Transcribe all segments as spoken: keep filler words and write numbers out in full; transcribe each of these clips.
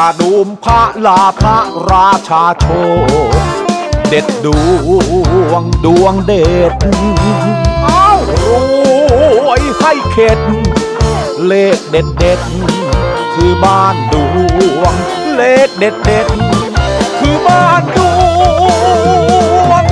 ดูมพระลาพระราชาโชคเด็ดดวงดวงเด็ดเอารวยให้เข็ดเลขเด็ดเด็ดคือบ้านดวงเลขเด็ดเด็ดคือบ้านดวง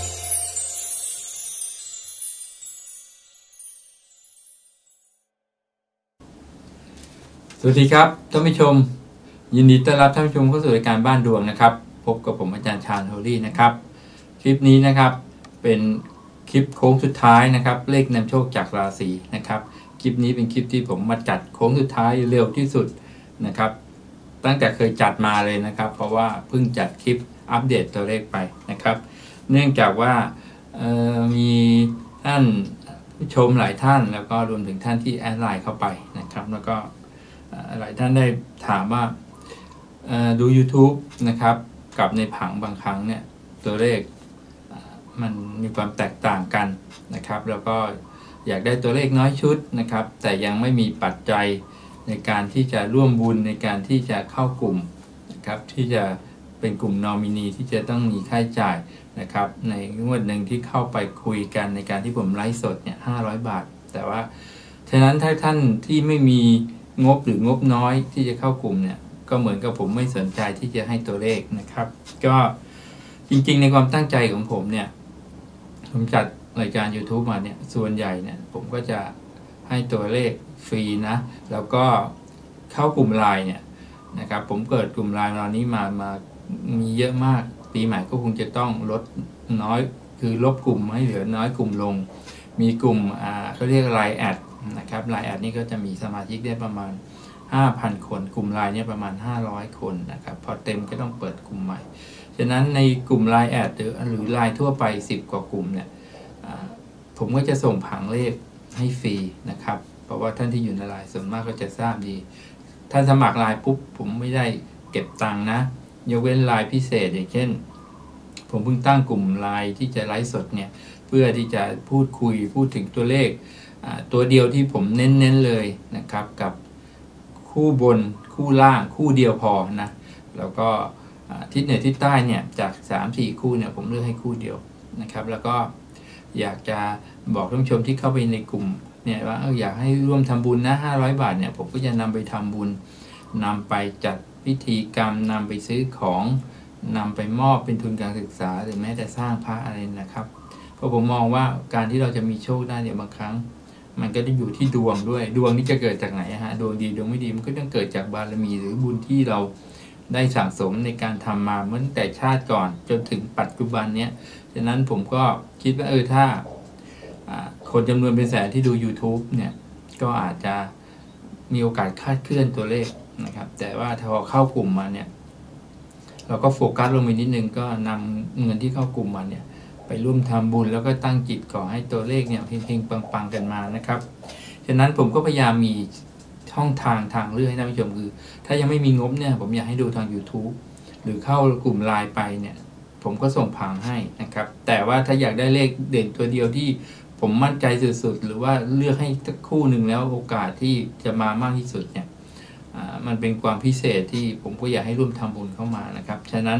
สวัสดีครับท่านผู้ชมยินดีต้อนรับท่านผู้ชมเข้าสู่รายการบ้านดวงนะครับพบกับผมอาจารย์ชาญโฮลี่นะครับคลิปนี้นะครับเป็นคลิปโค้งสุดท้ายนะครับเลขนำโชคจากราศีนะครับคลิปนี้เป็นคลิปที่ผมมาจัดโค้งสุดท้ายเร็วที่สุดนะครับตั้งแต่เคยจัดมาเลยนะครับเพราะว่าเพิ่งจัดคลิปอัปเดตตัวเลขไปนะครับเนื่องจากว่ามีท่านผู้ชมหลายท่านแล้วก็รวมถึงท่านที่แอดไลน์เข้าไปนะครับแล้วก็หลายท่านได้ถามว่าดู YouTube นะครับกับในผังบางครั้งเนี่ยตัวเลขมันมีความแตกต่างกันนะครับแล้วก็อยากได้ตัวเลขน้อยชุดนะครับแต่ยังไม่มีปัจจัยในการที่จะร่วมบุญในการที่จะเข้ากลุ่มนะครับที่จะเป็นกลุ่มนอมินีที่จะต้องมีค่าใช้จ่ายนะครับในงวดหนึ่งที่เข้าไปคุยกันในการที่ผมไลฟ์สดเนี่ยห้าร้อยบาทแต่ว่าฉะนั้นถ้าท่านที่ไม่มีงบหรืองบน้อยที่จะเข้ากลุ่มเนี่ยก็เหมือนกับผมไม่สนใจที่จะให้ตัวเลขนะครับก็จริงๆในความตั้งใจของผมเนี่ยผมจัดรายการ YouTube มาเนี่ยส่วนใหญ่เนี่ยผมก็จะให้ตัวเลขฟรีนะแล้วก็เข้ากลุ่มไลน์เนี่ยนะครับผมเกิดกลุ่มไลน์ตอนนี้มามามีเยอะมากปีใหม่ก็คงจะต้องลดน้อยคือลบกลุ่มให้เหลือน้อยกลุ่มลงมีกลุ่มอ่าเขาเรียกไลน์แอดนะครับไลน์แอดนี่ก็จะมีสมาชิกได้ประมาณ ห้าพัน คนกลุ่มไลน์เนี่ยประมาณห้าร้อยคนนะครับพอเต็มก็ต้องเปิดกลุ่มใหม่ฉะนั้นในกลุ่มไลน์แอดหรือหรือไลน์ทั่วไปสิบกว่ากลุ่มเนี่ยผมก็จะส่งผังเลขให้ฟรีนะครับเพราะว่าท่านที่อยู่ในไลน์ส่วนมากก็จะทราบดีท่านสมัครไลน์ปุ๊บผมไม่ได้เก็บตังค์นะยกเว้นไลน์พิเศษอย่างเช่นผมเพิ่งตั้งกลุ่มไลน์ที่จะไลฟ์สดเนี่ยเพื่อที่จะพูดคุยพูดถึงตัวเลขตัวเดียวที่ผมเน้นๆเลยนะครับกับคู่บนคู่ล่างคู่เดียวพอนะแล้วก็ทิศเหนือทิศใต้เนี่ยจาก สามสี่ คู่เนี่ยผมเลือกให้คู่เดียวนะครับแล้วก็อยากจะบอกท่านผู้ชมที่เข้าไปในกลุ่มเนี่ยว่าเอออยากให้ร่วมทำบุญนะห้าร้อยบาทเนี่ยผมก็จะนำไปทำบุญนำไปจัดพิธีกรรมนำไปซื้อของนำไปมอบเป็นทุนการศึกษาหรือแม้แต่สร้างพระอะไรนะครับเพราะผมมองว่าการที่เราจะมีโชคได้เนี่ยบางครั้งมันก็จะอยู่ที่ดวงด้วยดวงนี้จะเกิดจากไหนฮะดวงดีดวงไม่ดีมันก็ต้องเกิดจากบารมีหรือบุญที่เราได้สั่งสมในการทำมาเมื่อแต่ชาติก่อนจนถึงปัจจุบันเนี้ยฉะนั้นผมก็คิดว่าเออถ้าคนจำนวนเป็นแสนที่ดู YouTube เนี่ยก็อาจจะมีโอกาสคาดเคลื่อนตัวเลขนะครับแต่ว่าถ้าเข้ากลุ่มมาเนี่ยเราก็โฟกัสลงไปนิดนึงก็นำเงินที่เข้ากลุ่มมาเนี่ยไปร่วมทำบุญแล้วก็ตั้งจิตขอให้ตัวเลขเนี่ยเฮงๆปังๆกันมานะครับฉะนั้นผมก็พยายามมีช่องทางทางเลือกให้ท่านผู้ชมคือถ้ายังไม่มีงบเนี่ยผมอยากให้ดูทาง YouTube หรือเข้ากลุ่มไลน์ไปเนี่ยผมก็ส่งผังให้นะครับแต่ว่าถ้าอยากได้เลขเด่นตัวเดียวที่ผมมั่นใจสุดๆหรือว่าเลือกให้คู่หนึ่งแล้วโอกาสที่จะมามากที่สุดเนี่ยมันเป็นความพิเศษที่ผมก็อยากให้ร่วมทำบุญเข้ามานะครับฉะนั้น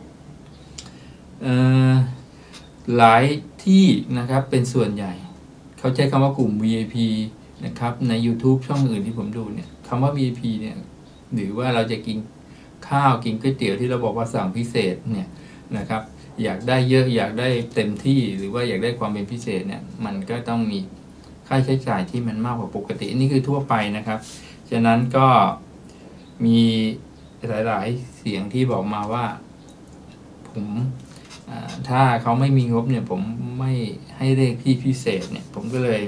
หลายที่นะครับเป็นส่วนใหญ่เขาใช้คำว่ากลุ่ม วี ไอ พี นะครับใน YouTube ช่องอื่นที่ผมดูเนี่ยคำว่า วี ไอ พี เนี่ยหรือว่าเราจะกินข้าวกินก๋วยเตี๋ยวที่เราบอกว่าสั่งพิเศษเนี่ยนะครับอยากได้เยอะอยากได้เต็มที่หรือว่าอยากได้ความเป็นพิเศษเนี่ยมันก็ต้องมีค่าใช้จ่ายที่มันมากกว่าปกตินี่คือทั่วไปนะครับฉะนั้นก็มีหลายๆเสียงที่บอกมาว่าผมถ้าเขาไม่มีงบเนี่ยผมไม่ให้เลขที่พิเศษเนี่ยผมก็เลย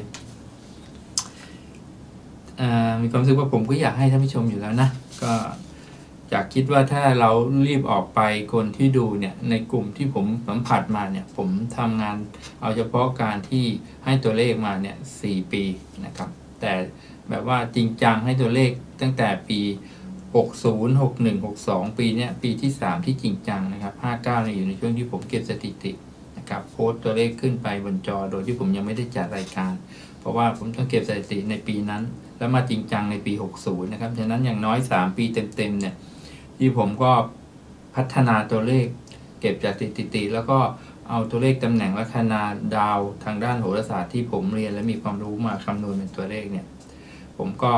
มีความรู้สึกว่าผมก็อยากให้ท่านผู้ชมอยู่แล้วนะก็อยากคิดว่าถ้าเรารีบออกไปคนที่ดูเนี่ยในกลุ่มที่ผมสัมผัสมาเนี่ยผมทำงานเอาเฉพาะการที่ให้ตัวเลขมาเนี่ยสี่ปีนะครับแต่แบบว่าจริงจังให้ตัวเลขตั้งแต่ปีหกสิบ หกสิบเอ็ด หกสิบสองปีเนี้ยปีที่สามที่จริงจังนะครับห้าสิบเก้าเนี่ยอยู่ในช่วงที่ผมเก็บสถิตินะครับโพสต์ตัวเลขขึ้นไปบนจอโดยที่ผมยังไม่ได้จัดรายการเพราะว่าผมต้องเก็บสถิติในปีนั้นแล้วมาจริงจังในปีหกสิบนะครับฉะนั้นอย่างน้อยสามปีเต็มๆเนี่ยที่ผมก็พัฒนาตัวเลขเก็บจากสถิติแล้วก็เอาตัวเลขตำแหน่งลัคนาดาวทางด้านโหราศาสตร์ที่ผมเรียนและมีความรู้มาคำนวณเป็นตัวเลขเนี่ยผมก็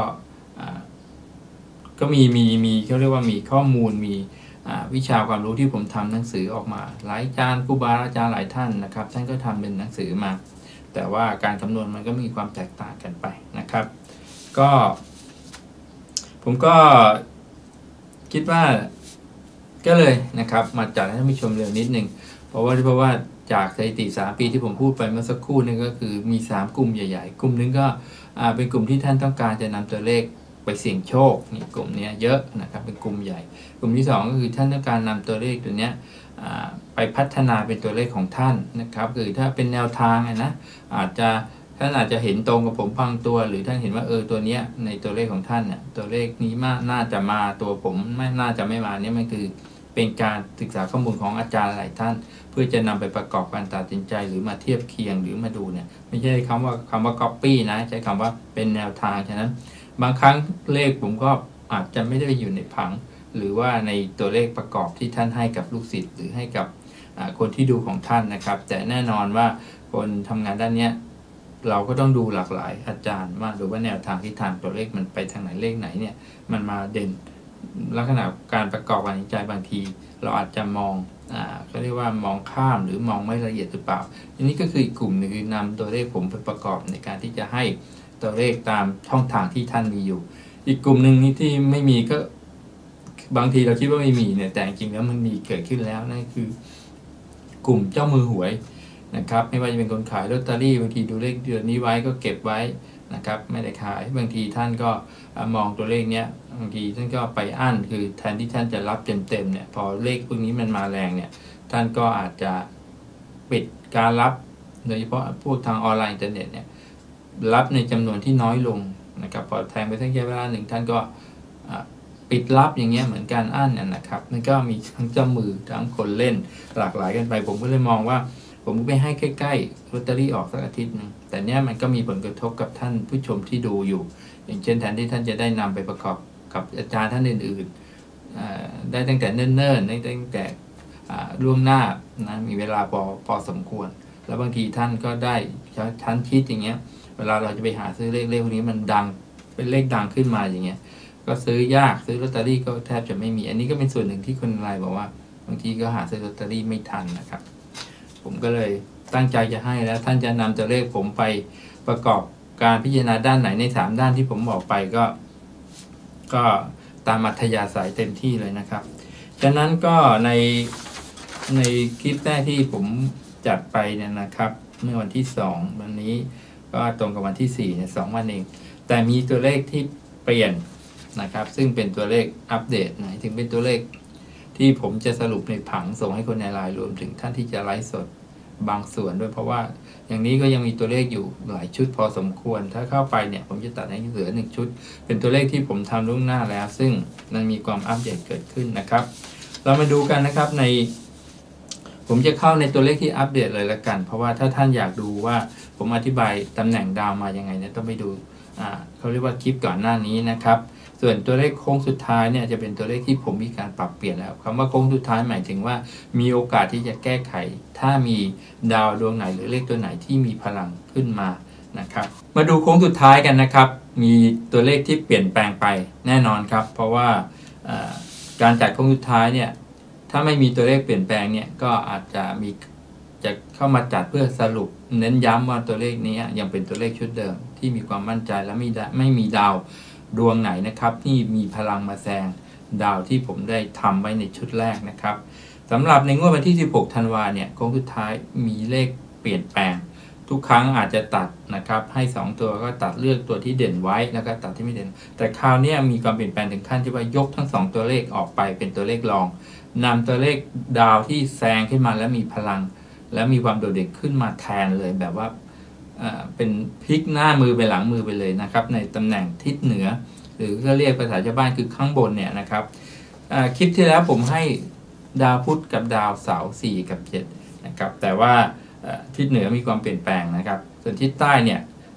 ก็มีมีมีเขาเรียกว่ามีข้อมูลมีวิชาความรู้ที่ผมทำหนังสือออกมาหลายอาจารย์ครูบาอาจารย์หลายท่านนะครับท่านก็ทำเป็นหนังสือมาแต่ว่าการคำนวณมันก็มีความแตกต่างกันไปนะครับก็ผมก็คิดว่าก็เลยนะครับมาจัดให้ท่านผู้ชมเร็วนิดนึงเพราะว่าเพราะว่าจากสถิติสามปีที่ผมพูดไปเมื่อสักครู่นี่ก็คือมีสามกลุ่มใหญ่ๆกลุ่มนึงก็เป็นกลุ่มที่ท่านต้องการจะนำตัวเลขไปเสี่ยงโชคนี่กลุ่มนี้เยอะนะครับเป็นกลุ่มใหญ่กลุ่มที่สองก็คือท่านต้องการนำตัวเลขตัวนี้ไปพัฒนาเป็นตัวเลขของท่านนะครับคือถ้าเป็นแนวทางนะอาจจะท่านอาจจะเห็นตรงกับผมบางตัวหรือท่านเห็นว่าเออตัวเนี้ยในตัวเลขของท่านเนี่ยตัวเลขนี้มากน่าจะมาตัวผมไม่น่าจะไม่มาเนี่ยมันคือเป็นการศึกษาข้อมูลของอาจารย์หลายท่านเพื่อจะนำไปประกอบการตัดสินใจหรือมาเทียบเคียงหรือมาดูเนี่ยไม่ใช่คำว่าคำว่า copy นะใช้คำว่าเป็นแนวทางฉะนั้นบางครั้งเลขผมก็อาจจะไม่ได้อยู่ในผังหรือว่าในตัวเลขประกอบที่ท่านให้กับลูกศิษย์หรือให้กับคนที่ดูของท่านนะครับแต่แน่นอนว่าคนทำงานด้านนี้เราก็ต้องดูหลากหลายอาจารย์ว่าหรือว่าแนวทางที่ทางตัวเลขมันไปทางไหนเลขไหนเนี่ยมันมาเด่นลักษณะการประกอบการตัดสินใจบางทีเราอาจจะมองอ่าเขาเรียกว่ามองข้ามหรือมองไม่ละเอียดหรือเปล่าอันนี้ก็คืออีกกลุ่มหนึ่งคือนำตัวเลขผมไปประกอบในการที่จะให้ตัวเลขตามช่องทางที่ท่านมีอยู่อีกกลุ่มหนึ่งนี้ที่ไม่มีก็บางทีเราคิดว่าไม่มีเนี่ยแต่จริงๆแล้วมันมีเกิดขึ้นแล้วนั่นคือกลุ่มเจ้ามือหวยนะครับไม่ว่าจะเป็นคนขายลอตเตอรี่บางทีดูเลขเดือนนี้ไว้ก็เก็บไว้นะครับไม่ได้ขายบางทีท่านก็มองตัวเลขเนี้ยบางทีท่านก็ไปอั้นคือแทนที่ท่านจะรับเต็มๆเนี่ยพอเลขพวกนี้มันมาแรงเนี่ยท่านก็อาจจะปิดการรับโดยเฉพาะพวกทางออนไลน์อินเทอร์เน็ตเนี่ยรับในจำนวนที่น้อยลงนะครับพอแทงไปสักระยะเวลาหนึ่งท่านก็ปิดรับอย่างเงี้ยเหมือนการอั้นนะครับมันก็มีทั้งเจ้ามือทั้งคนเล่นหลากหลายกันไปผมก็เลยมองว่าผมไปให้ใกล้ๆลอตเตอรี่ออกสักอาทิตย์นึงแต่เนี้ยมันก็มีผลกระทบกับท่านผู้ชมที่ดูอยู่อย่างเช่นแทนที่ท่านจะได้นำไปประกอบกับอาจารย์ท่านอื่นๆได้ตั้งแต่เนิ่นๆได้ตั้งแต่ล่วงหน้านะมีเวลาพอพอสมควรแล้วบางทีท่านก็ได้ท่านคิดอย่างเงี้ยเวลาเราจะไปหาซื้อเลขเลขพวกนี้มันดังเป็นเลขดังขึ้นมาอย่างเงี้ยก็ซื้อยากซื้อลอตเตอรี่ก็แทบจะไม่มีอันนี้ก็เป็นส่วนหนึ่งที่คนไลน์บอกว่าบางทีก็หาซื้อลอตเตอรี่ไม่ทันนะครับผมก็เลยตั้งใจจะให้แล้วท่านจะนำตัวเลขผมไปประกอบการพิจารณาด้านไหนในสามด้านที่ผมบอกไปก็ก็ตามอัธยาศัยเต็มที่เลยนะครับฉะนั้นก็ในในคลิปแรกที่ผมจัดไปเนี่ยนะครับเมื่อวันที่สองวันนี้ก็ตรงกับวันที่สี่เนี่ยสองวันเองแต่มีตัวเลขที่เปลี่ยนนะครับซึ่งเป็นตัวเลขอัปเดตหมายถึงเป็นตัวเลขที่ผมจะสรุปในผังส่งให้คนในไลน์รวมถึงท่านที่จะไลฟ์สดบางส่วนด้วยเพราะว่าอย่างนี้ก็ยังมีตัวเลขอยู่หลายชุดพอสมควรถ้าเข้าไปเนี่ยผมจะตัดให้เหลือหนึ่งชุดเป็นตัวเลขที่ผมทำล่วงหน้าแล้วซึ่งมันมีความอัปเดตเกิดขึ้นนะครับเรามาดูกันนะครับในผมจะเข้าในตัวเลขที่อัปเดตเลยละกันเพราะว่าถ้าท่านอยากดูว่าผมอธิบายตำแหน่งดาวมายังไงเนี่ยต้องไปดูอ่าเขาเรียกว่าคลิปก่อนหน้านี้นะครับส่วนตัวเลขโค้งสุดท้ายเนี่ยจะเป็นตัวเลขที่ผมมีการปรับเปลี่ยนแล้วคำว่าโค้งสุดท้ายหมายถึงว่ามีโอกาสที่จะแก้ไขถ้ามีดาวดวงไหนหรือเลขตัวไหนที่มีพลังขึ้นมานะครับมาดูโค้งสุดท้ายกันนะครับมีตัวเลขที่เปลี่ยนแปลงไปแน่นอนครับเพราะว่าการจัดโค้งสุดท้ายเนี่ยถ้าไม่มีตัวเลขเปลี่ยนแปลงเนี่ยก็อาจจะมีจะเข้ามาจัดเพื่อสรุปเน้นย้ำว่าตัวเลขนี้ยังเป็นตัวเลขชุดเดิมที่มีความมั่นใจและไม่ไม่มีดาวดวงไหนนะครับที่มีพลังมาแซงดาวที่ผมได้ทำไว้ในชุดแรกนะครับสำหรับในงวดวันที่สิบหกธันวาเนี่ยโค้งสุดท้ายมีเลขเปลี่ยนแปลงทุกครั้งอาจจะตัดนะครับให้สองตัวก็ตัดเลือกตัวที่เด่นไว้แล้วก็ตัดที่ไม่เด่นแต่คราวนี้มีความเปลี่ยนแปลงถึงขั้นที่ว่ายกทั้งสองตัวเลขออกไปเป็นตัวเลขรองนำตัวเลขดาวที่แซงขึ้นมาและมีพลังและมีความโดดเด่นขึ้นมาแทนเลยแบบว่าเป็นพลิกหน้ามือไปหลังมือไปเลยนะครับในตำแหน่งทิศเหนือหรือก็เรียกภาษาชาวบ้านคือข้างบนเนี่ยนะครับคลิปที่แล้วผมให้ดาวพุธกับดาวเสาร์สี่กับเจ็ดนะครับแต่ว่าทิศเหนือมีความเปลี่ยนแปลงนะครับส่วนทิศใต้เนี่ย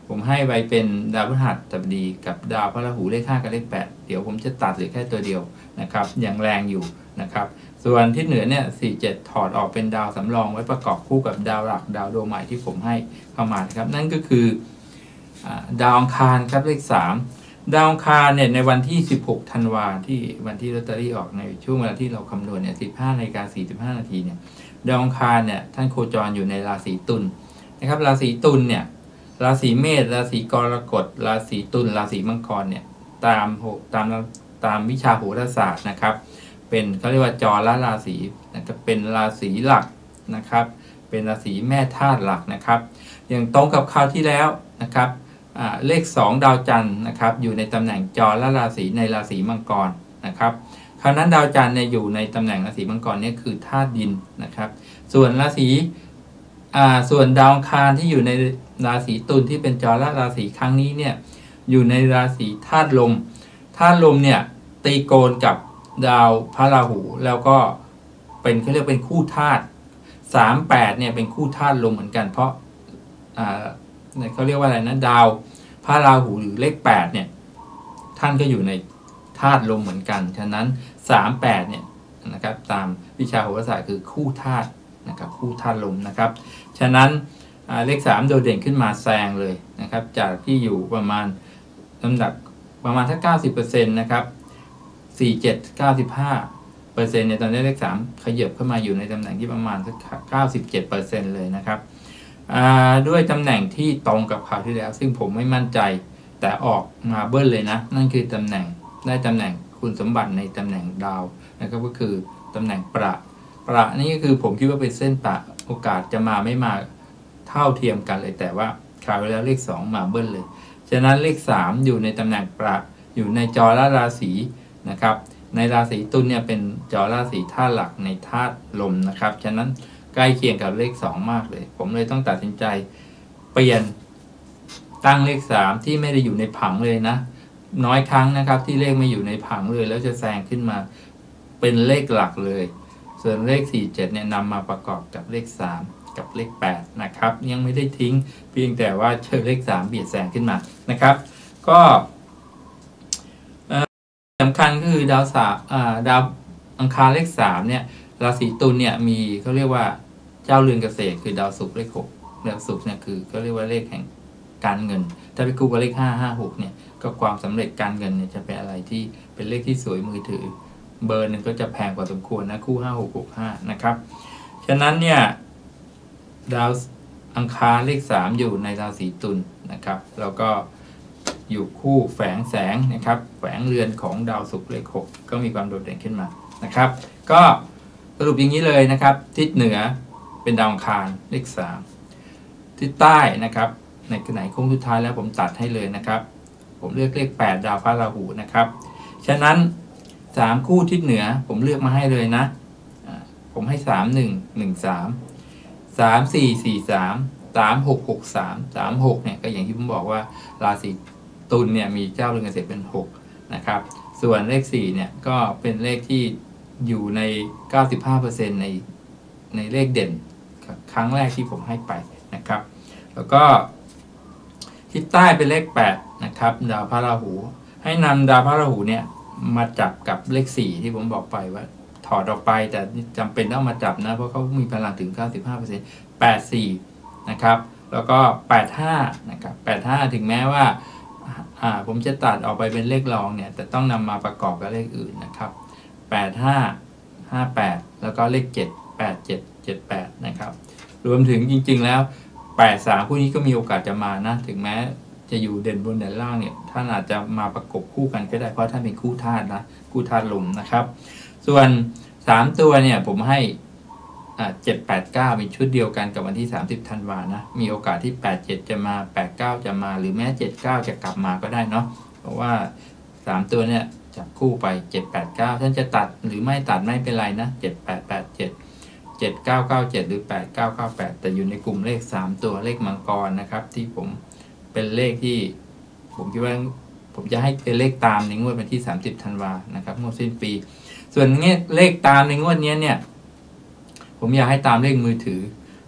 ผมให้ไว้เป็นดาวพฤหัสบดีกับดาวพฤหัสเลขห้ากับเลขแปดเดี๋ยวผมจะตัดเหลือแค่ตัวเดียวนะครับอย่างแรงอยู่นะครับส่วนทิศเหนือเนี่ยสี่เจ็ดถอดออกเป็นดาวสำรองไว้ประกอบคู่กับดาวหลักดาวดวงใหม่ที่ผมให้เข้ามานะครับนั่นก็คือดาวอังคารครับเลขสามดาวอังคารเนี่ยในวันที่สิบหกธันวาที่วันที่ลอตเตอรี่ออกในช่วงเวลาที่เราคำนวณเนี่ยสิบห้านาฬิกาสี่สิบห้านาทีเนี่ยดาวอังคารเนี่ยท่านโคจรอยู่ในราศีตุลนะครับราศีตุลเนี่ยราศีเมษราศีกรกฎราศีตุลราศีมังกรเนี่ยตามตามตามวิชาโหราศาสตร์นะครับเป็นเขาเรียกว่าจรราศีนะครับเป็นราศีหลักนะครับเป็นราศีแม่ธาตุหลักนะครับอย่างตรงกับคราวที่แล้วนะครับเลขสองดาวจันทร์นะครับอยู่ในตำแหน่งจรราศีในราศีมังกรนะครับคราวนั้นดาวจันทร์เนี่ยอยู่ในตำแหน่งราศีมังกรเนี่ยคือธาตุดินนะครับส่วนราศีอ่าส่วนดาวอังคารที่อยู่ในราศีตุลที่เป็นจรราศีครั้งนี้เนี่ยอยู่ในราศีธาตุลมธาตุลมเนี่ยตีโกนกับดาวพระราหูแล้วก็เป็นเขาเรียกเป็นคู่ธาตุสามแปดเนี่ยเป็นคู่ธาตุลมเหมือนกันเพราะอ่าเขาเรียกว่าอะไรนะดาวพระราหูหรือเลขแปดเนี่ยท่านก็อยู่ในธาตุลมเหมือนกันฉะนั้นสามแปดเนี่ยนะครับตามวิชาโหราศาสตร์คือคู่ธาตุนะครับคู่ธาตุลมนะครับฉะนั้นเลขสามโดดเด่นขึ้นมาแซงเลยนะครับจากที่อยู่ประมาณลำดับประมาณถ้า เก้าสิบเปอร์เซ็นต์ นะครับสี่สิบเจ็ด เก้าสิบห้าเปอร์เซ็นต์ ในตอนนี้เลขสามขยับเข้ามาอยู่ในตำแหน่งที่ประมาณสัก เก้าสิบเจ็ดเปอร์เซ็นต์ เลยนะครับด้วยตำแหน่งที่ตรงกับคราวที่แล้วซึ่งผมไม่มั่นใจแต่ออกมาเบิ้ลเลยนะนั่นคือตำแหน่งได้ตำแหน่งคุณสมบัติในตำแหน่งดาวนะครับก็คือตำแหน่งประประนี่ก็คือผมคิดว่าเป็นเส้นประโอกาสจะมาไม่มาเท่าเทียมกันเลยแต่ว่าคราวที่แล้วเลขสองมาเบิ้ลเลยฉะนั้นเลขสามอยู่ในตำแหน่งประอยู่ในจรราศีนะครับในราศีตุลเนี่ยเป็นจรราศีธาตุหลักในธาตุลมนะครับฉะนั้นใกล้เคียงกับเลขสองมากเลยผมเลยต้องตัดสินใจเปลี่ยนตั้งเลขสามที่ไม่ได้อยู่ในผังเลยนะน้อยครั้งนะครับที่เลขไม่อยู่ในผังเลยแล้วจะแซงขึ้นมาเป็นเลขหลักเลยส่วนเลขสี่เจ็ดเนี่ยนำมาประกอบกับเลขสามกับเลขแปดนะครับยังไม่ได้ทิ้งเพียงแต่ว่าเจอเลขสามเบียดแซงขึ้นมานะครับก็สำคัญก็คือดาวสามดาวอังคารเลขสามเนี่ยราศีตุลเนี่ยมีเขาเรียกว่าเจ้าเรือนเกษตรคือดาวศุกร์เลขหกดาวศุกร์เนี่ยคือเขาเรียกว่าเลขแห่งการเงินถ้าไปคู่กับเลขห้า ห้า หกเนี่ยก็ความสำเร็จการเงินเนี่ยจะเป็นอะไรที่เป็นเลขที่สวยมือถือเบอร์หนึ่งก็จะแพงกว่าสมควรนะคู่ห้า หก หก ห้านะครับฉะนั้นเนี่ยดาวอังคารเลขสามอยู่ในราศีตุลนะครับแล้วก็อยู่คู่แฝงแสงนะครับแฝงเรือนของดาวศุกร์เลขหกก็มีความโดดเด่นขึ้นมานะครับก็สรุปอย่างนี้เลยนะครับทิศเหนือเป็นดาวอังคารเลขสามทิศใต้นะครับในไหนโค้งสุดท้ายแล้วผมตัดให้เลยนะครับผมเลือกเลขแปดดาวพระราหูนะครับฉะนั้นสามคู่ทิศเหนือผมเลือกมาให้เลยนะผมให้สาม หนึ่ง หนึ่ง สามสาม สี่ สี่ สาม สาม หก หก สาม สาม หกเนี่ยก็อย่างที่ผมบอกว่าราศีตุลเนี่ยมีเจ้าเรือนเกษตรเป็นหกนะครับส่วนเลขสี่เนี่ยก็เป็นเลขที่อยู่ใน เก้าสิบห้าเปอร์เซ็นต์ ในในเลขเด่นครั้งแรกที่ผมให้ไปนะครับแล้วก็ทิศใต้เป็นเลขแปดนะครับดาวพระราหูให้นำดาวพระราหูเนี่ยมาจับกับเลขสี่ที่ผมบอกไปว่าถอดออกไปแต่จำเป็นต้องมาจับนะเพราะเขามีพลังถึง เก้าสิบห้าเปอร์เซ็นต์ แปด สี่ นะครับแล้วก็แปด ห้านะครับแปด ห้าถึงแม้ว่าอ่าผมจะตัดออกไปเป็นเลขรองเนี่ยแต่ต้องนำมาประกอบกับเลขอื่นนะครับแปด ห้า ห้า แปดแล้วก็เลขเจ็ด แปด เจ็ด เจ็ด แปดนะครับรวมถึงจริงๆแล้วแปด สามคู่นี้ก็มีโอกาสจะมานะถึงแม้จะอยู่เด่นบนเด่นล่างเนี่ยท่านอาจจะมาประกบคู่กันก็ได้เพราะท่านเป็นคู่ธาตุนะคู่ธาตุลมนะครับส่วนสามตัวเนี่ยผมให้อ่าเจ็ด แปด เก้าเป็นชุดเดียวกันกับวันที่สามสิบธันวานะมีโอกาสที่แปด เจ็ดจะมาแปด เก้าจะมาหรือแม้เจ็ด เก้าจะกลับมาก็ได้เนาะเพราะว่าสามตัวเนี่ยจับคู่ไปเจ็ด แปด เก้าท่านจะตัดหรือไม่ตัดไม่เป็นไรนะเจ็ด แปด แปด เจ็ด เจ็ด เก้า เก้า เจ็ดหรือแปด เก้า เก้า แปดแต่อยู่ในกลุ่มเลขสามตัวเลขมังกรนะครับที่ผมเป็นเลขที่ผมคิดว่าผมจะให้เป็นเลขตามในงวดวันที่สามสิบธันวานะครับงวดสิ้นปีส่วนเงี้ยเลขตามในงวดนี้เนี่ยผมอยากให้ตามเลขมือถือ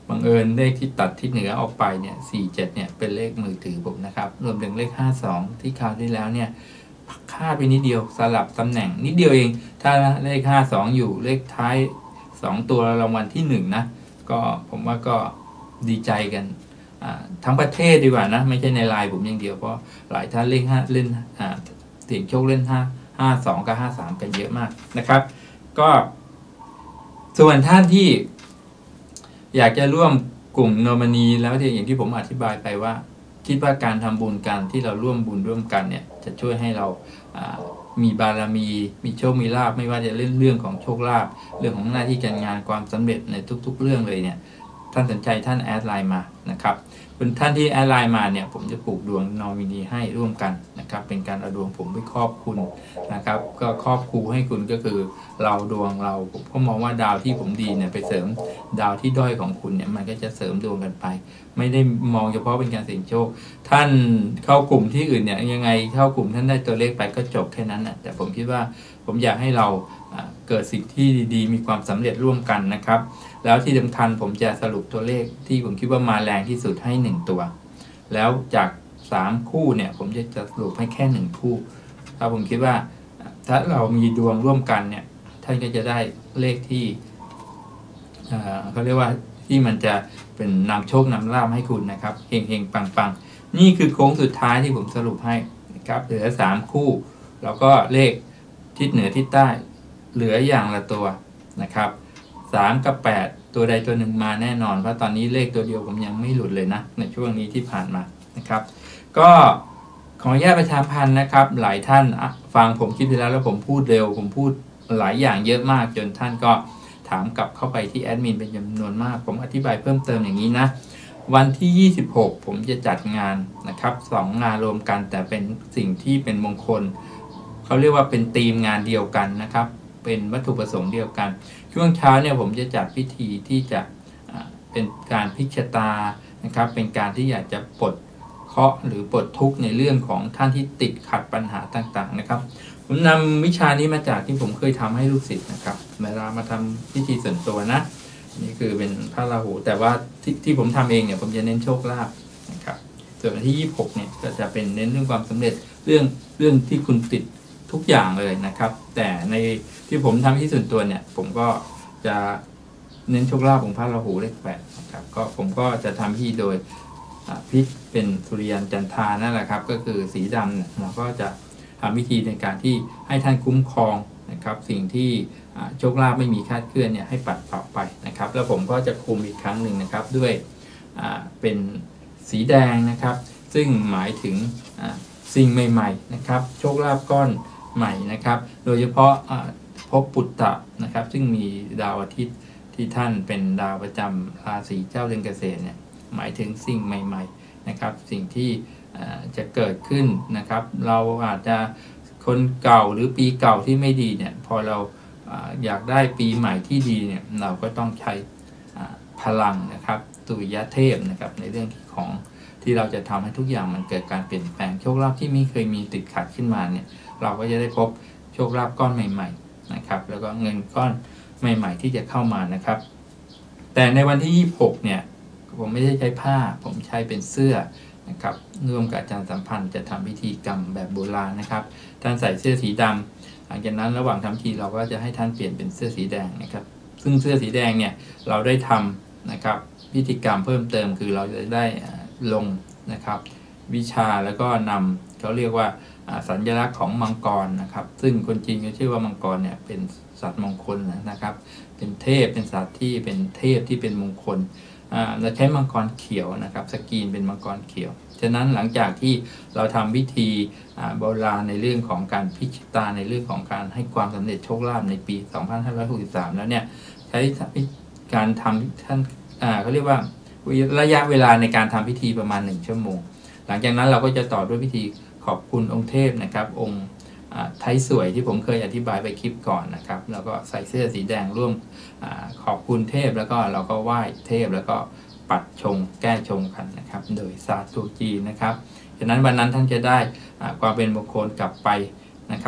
บังเอิญเลขที่ตัดทิศเหนือออกไปเนี่ยสี่เจ็ดเนี่ยเป็นเลขมือถือผมนะครับรวมถึงเลขห้าสองที่คราวที่แล้วเนี่ยคาดไปนิดเดียวสลับตำแหน่งนิดเดียวเองถ้าเลขห้าสองอยู่เลขท้ายสองตัวรางวัลที่หนึ่งนะก็ผมว่าก็ดีใจกันทั้งประเทศดีกว่านะไม่ใช่ในไลน์ผมอย่างเดียวเพราะหลายท่านเล่นห้าเล่นเสี่ยงโชคเล่นห้าห้าสองกับห้าสามกันเยอะมากนะครับก็ส่วนท่านที่อยากจะร่วมกลุ่มโนมินีแล้วอย่างที่ผมอธิบายไปว่าคิดว่าการทำบุญกันที่เราร่วมบุญร่วมกันเนี่ยจะช่วยให้เรามีบารมีมีโชคมีลาภไม่ว่าจะเรื่องเรื่องของโชคลาภเรื่องของหน้าที่การงานความสำเร็จในทุกๆเรื่องเลยเนี่ยท่านสนใจท่านแอดไลน์มานะครับเป็นท่านที่แอดไลน์มาเนี่ยผมจะปลูกดวงโนมินีให้ร่วมกันนะครับเป็นการเอาดวงผมไปครอบคุณนะครับก็ครอบครูให้คุณก็คือเราดวงเราผมก็มองว่าดาวที่ผมดีเนี่ยไปเสริมดาวที่ด้อยของคุณเนี่ยมันก็จะเสริมดวงกันไปไม่ได้มองเฉพาะเป็นการเสี่ยงโชคท่านเข้ากลุ่มที่อื่นเนี่ยยังไงเข้ากลุ่มท่านได้ตัวเลขไปก็จบแค่นั้นนะแต่ผมคิดว่าผมอยากให้เราเกิดสิ่งที่ดีๆมีความสำเร็จร่วมกันนะครับแล้วที่สำคัญผมจะสรุปตัวเลขที่ผมคิดว่ามาแรงที่สุดให้หนึ่งตัวแล้วจากสามคู่เนี่ยผมจะสรุปให้แค่หนึ่งคู่ถ้าผมคิดว่าถ้าเรามีดวงร่วมกันเนี่ยท่านก็จะได้เลขที่เขาเรียกว่าที่มันจะเป็นนำโชคนำลาภให้คุณนะครับเฮงๆปังๆนี่คือโค้งสุดท้ายที่ผมสรุปให้นะครับเหลือสามคู่แล้วก็เลขทิศเหนือทิศใต้เหลืออย่างละตัวนะครับสามกับแปดตัวใดตัวหนึ่งมาแน่นอนเพราะตอนนี้เลขตัวเดียวผมยังไม่หลุดเลยนะในช่วงนี้ที่ผ่านมานะครับก็ขออนุญาตประชาพันธ์นะครับหลายท่านฟังผมคลิปที่แล้วแล้วผมพูดเร็วผมพูดหลายอย่างเยอะมากจนท่านก็ถามกลับเข้าไปที่แอดมินเป็นจำนวนมากผมอธิบายเพิ่มเติมอย่างนี้นะวันที่ยี่สิบหกผมจะจัดงานนะครับสองงานรวมกันแต่เป็นสิ่งที่เป็นมงคลเขาเรียกว่าเป็นธีมงานเดียวกันนะครับเป็นวัตถุประสงค์เดียวกันช่วงเช้าเนี่ยผมจะจัดพิธีที่จะเป็นการพลิกชะตานะครับเป็นการที่อยากจะปลดเคราะห์หรือปลดทุกข์ในเรื่องของท่านที่ติดขัดปัญหาต่างๆนะครับผมนำวิชานี้มาจากที่ผมเคยทำให้ลูกศิษย์นะครับเวลามาทำพิธีส่วนตัวนะนี่คือเป็นพระราหูแต่ว่าที่ที่ผมทำเองเนี่ยผมจะเน้นโชคลาภนะครับส่วนวันที่ยี่สิบหกเนี่ยก็จะเป็นเน้นเรื่องความสำเร็จเรื่องเรื่องที่คุณติดทุกอย่างเลยนะครับแต่ในที่ผมทำที่ส่วนตัวเนี่ยผมก็จะเน้นโชคลาภของพระราหูเลขแปดนะครับก็ผมก็จะทำที่โดยพิษเป็นสุริยันจันทรานั่นแหละครับก็คือสีดำเราก็จะทำวิธีในการที่ให้ท่านคุ้มครองนะครับสิ่งที่โชคลาภไม่มีคาดเคลื่อนเนี่ยให้ปัดเป่าไปนะครับแล้วผมก็จะคุมอีกครั้งหนึ่งนะครับด้วยเป็นสีแดงนะครับซึ่งหมายถึงสิ่งใหม่ๆนะครับโชคลาภก้อนใหม่นะครับโดยเฉพาะภพปุตตะนะครับซึ่งมีดาวอาทิตย์ที่ท่านเป็นดาวประจำราศีเจ้าเรือนเกษตรเนี่ยหมายถึงสิ่งใหม่ๆนะครับสิ่งที่จะเกิดขึ้นนะครับเราอาจจะคนเก่าหรือปีเก่าที่ไม่ดีเนี่ยพอเราอยากได้ปีใหม่ที่ดีเนี่ยเราก็ต้องใช้พลังนะครับสุริยะเทพนะครับในเรื่องของที่เราจะทำให้ทุกอย่างมันเกิดการเปลี่ยนแปลงโชคลาภที่ไม่เคยมีติดขัดขึ้นมาเนี่ยเราก็จะได้พบโชคลาภก้อนใหม่ๆนะครับแล้วก็เงินก้อนใหม่ๆที่จะเข้ามานะครับแต่ในวันที่ยี่สิบหกเนี่ยผมไม่ได้ใช้ผ้าผมใช้เป็นเสื้อนะครับร่วมกับอาจารย์สัมพันธ์จะทำพิธีกรรมแบบโบราณนะครับท่านใส่เสื้อสีดำหลังจากนั้นระหว่างทำพิธีเราก็จะให้ท่านเปลี่ยนเป็นเสื้อสีแดงนะครับซึ่งเสื้อสีแดงเนี่ยเราได้ทำนะครับพิธีกรรมเพิ่มเติมคือเราจะได้ลงนะครับวิชาแล้วก็นำเขาเรียกว่าสัญลักษณ์ของมังกรนะครับซึ่งคนจีนก็ชื่อว่ามังกรเนี่ยเป็นสัตว์มงคลนะครับเป็นเทพเป็นสัตว์ที่เป็นเทพที่เป็นมงคลเราใช้มังกรเขียวนะครับสกรีนเป็นมังกรเขียวฉะนั้นหลังจากที่เราทำพิธีโบราณในเรื่องของการพิชิตาในเรื่องของการให้ความสำเร็จโชคลาภในปีสองพันห้าร้อยหกสิบสามแล้วเนี่ยใช้การทำท่านเขาเรียกว่าระยะเวลาในการทำพิธีประมาณหนึ่งชั่วโมงหลังจากนั้นเราก็จะต่อด้วยพิธีขอบคุณองค์เทพนะครับองค์ไทยสวยที่ผมเคยอธิบายไปคลิปก่อนนะครับแล้วก็ใส่เสื้อสีแดงร่วมขอบคุณเทพแล้วก็เราก็ไหว้เทพแล้วก็ปัดชงแก้ชงกันนะครับโดยศาสตร์จีนนะครับฉะนั้นวันนั้นท่านจะได้ความเป็นมงคลกลับไปนะครับ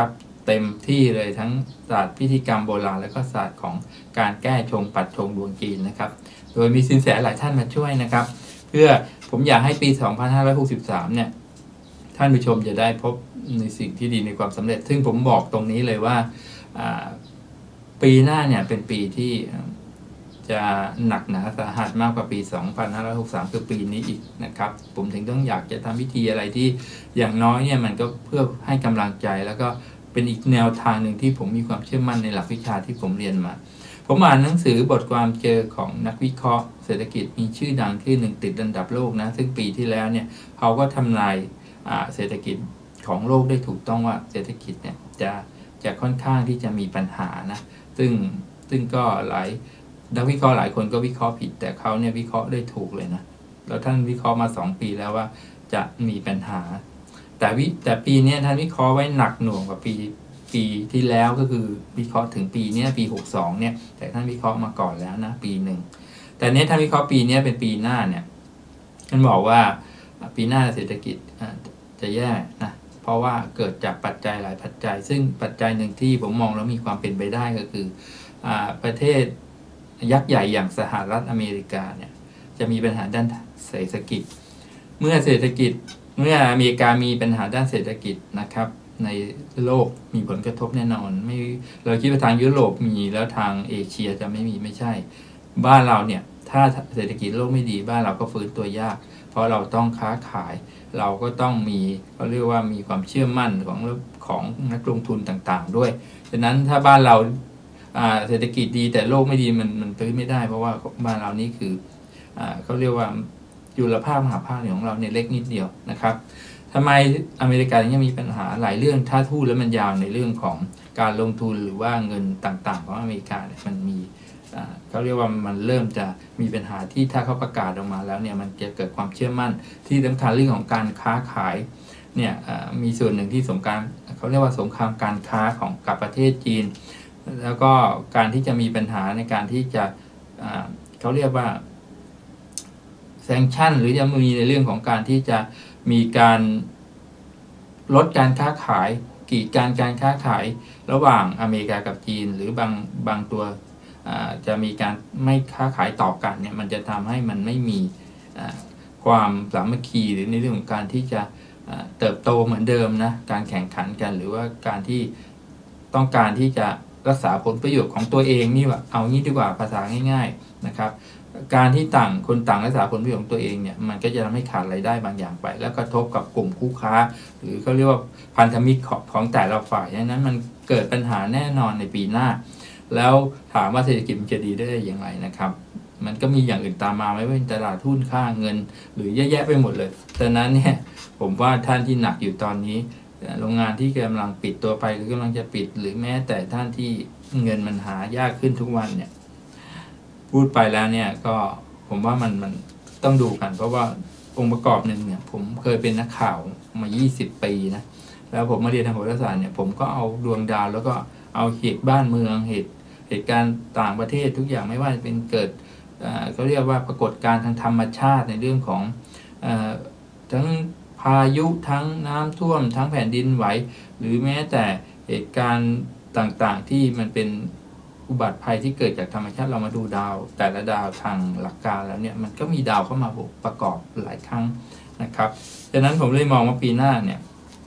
เต็มที่เลยทั้งศาสตร์พิธีกรรมโบราณและก็ศาสตร์ของการแก้ชงปัดชงดวงจีนนะครับโดยมีสินแสหลายท่านมาช่วยนะครับเพื่อผมอยากให้ปี สองพันห้าร้อยหกสิบสาม เนี่ยท่านผู้ชมจะได้พบในสิ่งที่ดีในความสำเร็จซึ่งผมบอกตรงนี้เลยว่าปีหน้าเนี่ยเป็นปีที่จะหนักหนาสาหัสมากกว่าปี สองพันห้าร้อยหกสิบสาม คือปีนี้อีกนะครับผมถึงต้องอยากจะทำพิธีอะไรที่อย่างน้อยเนี่ยมันก็เพื่อให้กำลังใจแล้วก็เป็นอีกแนวทางหนึ่งที่ผมมีความเชื่อมั่นในหลักวิชาที่ผมเรียนมาผมอ่านหนังสือบทความเจอของนักวิเคราะห์เศรษฐกิจมีชื่อดังที่หนึ่งติดอันดับโลกนะซึ่งปีที่แล้วเนี่ยเขาก็ทำนายเศรษฐกิจของโลกได้ถูกต้องว่าเศรษฐกิจเนี่ยจะจะค่อนข้างที่จะมีปัญหานะซึ่งซึ่งก็หลายนักวิเคราะห์หลายคนก็วิเคราะห์ผิดแต่เขาเนี่ยวิเคราะห์ได้ถูกเลยนะแล้วท่านวิเคราะห์มาสองปีแล้วว่าจะมีปัญหาแต่วิแต่ปีนี้ท่านวิเคราะห์ไว้หนักหน่วงกว่าปีปีที่แล้วก็คือวิเคราะห์ถึงปีนี้ปีหกสิบสองเนี่ยแต่ท่านวิเคราะห์มาก่อนแล้วนะปีหนึ่งแต่เนี้ยท่านวิเคราะห์ปีนี้เป็นปีหน้าเนี่ยท่านบอกว่าปีหน้าเศรษฐกิจจะแย่นะเพราะว่าเกิดจากปัจจัยหลายปัจจัยซึ่งปัจจัยหนึ่งที่ผมมองแล้วมีความเป็นไปได้ก็คืออ่าประเทศยักษ์ใหญ่อย่างสหรัฐอเมริกาเนี่ยจะมีปัญหาด้านเศรษฐกิจเมื่อเศรษฐกิจเมื่ออเมริกามีปัญหาด้านเศรษฐกิจนะครับในโลกมีผลกระทบแน่นอนไม่เราคิดว่าทางยุโรปมีแล้วทางเอเชียจะไม่มีไม่ใช่บ้านเราเนี่ยถ้าเศรษฐกิจโลกไม่ดีบ้านเราก็ฟื้นตัวยากเพราะเราต้องค้าขายเราก็ต้องมีเขาเรียกว่ามีความเชื่อมั่นของของนักลงทุนต่างๆด้วยฉะนั้นถ้าบ้านเราเศรษฐกิจดีแต่โลกไม่ดีมันมันฟื้นไม่ได้เพราะว่าบ้านเรานี่คือเขาเรียกว่ายุลภาคมหาภาคของเราเนี่ยเล็กนิดเดียวนะครับทำไมอเมริกายังมีปัญหาหลายเรื่องถ้าพูดแล้วมันยาวในเรื่องของการลงทุนหรือว่าเงินต่างๆของอเมริกาเนี่ยมันมีเขาเรียกว่ามันเริ่มจะมีปัญหาที่ถ้าเขาประกาศออกมาแล้วเนี่ยมันจะเกิดความเชื่อมั่นที่สำคัญเรื่องของการค้าขายเนี่ยมีส่วนหนึ่งที่สงครามเขาเรียกว่าสงครามการค้าของกับประเทศจีนแล้วก็การที่จะมีปัญหาในการที่จะเขาเรียกว่าแซงชั่นหรือจะมีในเรื่องของการที่จะมีการลดการค้าขายกีดกันการค้าขายระหว่างอเมริกากับจีนหรือบางบางตัวจะมีการไม่ค้าขายต่อกันเนี่ยมันจะทำให้มันไม่มีความสามัคคีหรือในเรื่องของการที่จะเติบโตเหมือนเดิมนะการแข่งขันกันหรือว่าการที่ต้องการที่จะรักษาผลประโยชน์ของตัวเองนี่ว่าเอางี้ดีกว่าภาษาง่ายๆนะครับการที่ต่างคนต่างรักษาผลประโยชน์ของตัวเองเนี่ยมันก็จะทำให้ขาดรายได้บางอย่างไปแล้วกระทบกับกลุ่มคู่ค้าหรือเขาเรียกว่าพันธมิตรของของแต่ละฝ่ายดังนั้นมันเกิดปัญหาแน่นอนในปีหน้าแล้วถามว่าเศรษฐกิจมันจะดีได้อย่างไรนะครับมันก็มีอย่างอื่นตามมาไม่ว่าเป็นตลาดทุนค่าเงินหรือแยะๆไปหมดเลยดังนั้นเนี่ยผมว่าท่านที่หนักอยู่ตอนนี้โรงงานที่กำลังปิดตัวไปหรือกำลังจะปิดหรือแม้แต่ท่านที่เงินมันหายากขึ้นทุกวันเนี่ยพูดไปแล้วเนี่ยก็ผมว่ามันมันต้องดูกันเพราะว่าองค์ประกอบหนึ่งเนี่ยผมเคยเป็นนักข่าวมายี่สิบปีนะแล้วผมมาเรียนทางโหราศาสตร์เนี่ยผมก็เอาดวงดาวแล้วก็เอาเหตุบ้านเมืองเหตุเหตุการณ์ต่างประเทศทุกอย่างไม่ว่าจะเป็นเกิดเขาเรียกว่าปรากฏการณ์ทางธรรมชาติในเรื่องของทั้งพายุทั้งน้ำท่วมทั้งแผ่นดินไหวหรือแม้แต่เหตุการณ์ต่างๆที่มันเป็นอุบัติภัยที่เกิดจากธรรมชาติเรามาดูดาวแต่ละดาวทางหลักการแล้วเนี่ยมันก็มีดาวเข้ามาประกอบหลายครั้งนะครับดังนั้นผมเลยมองว่าปีหน้าเนี่ย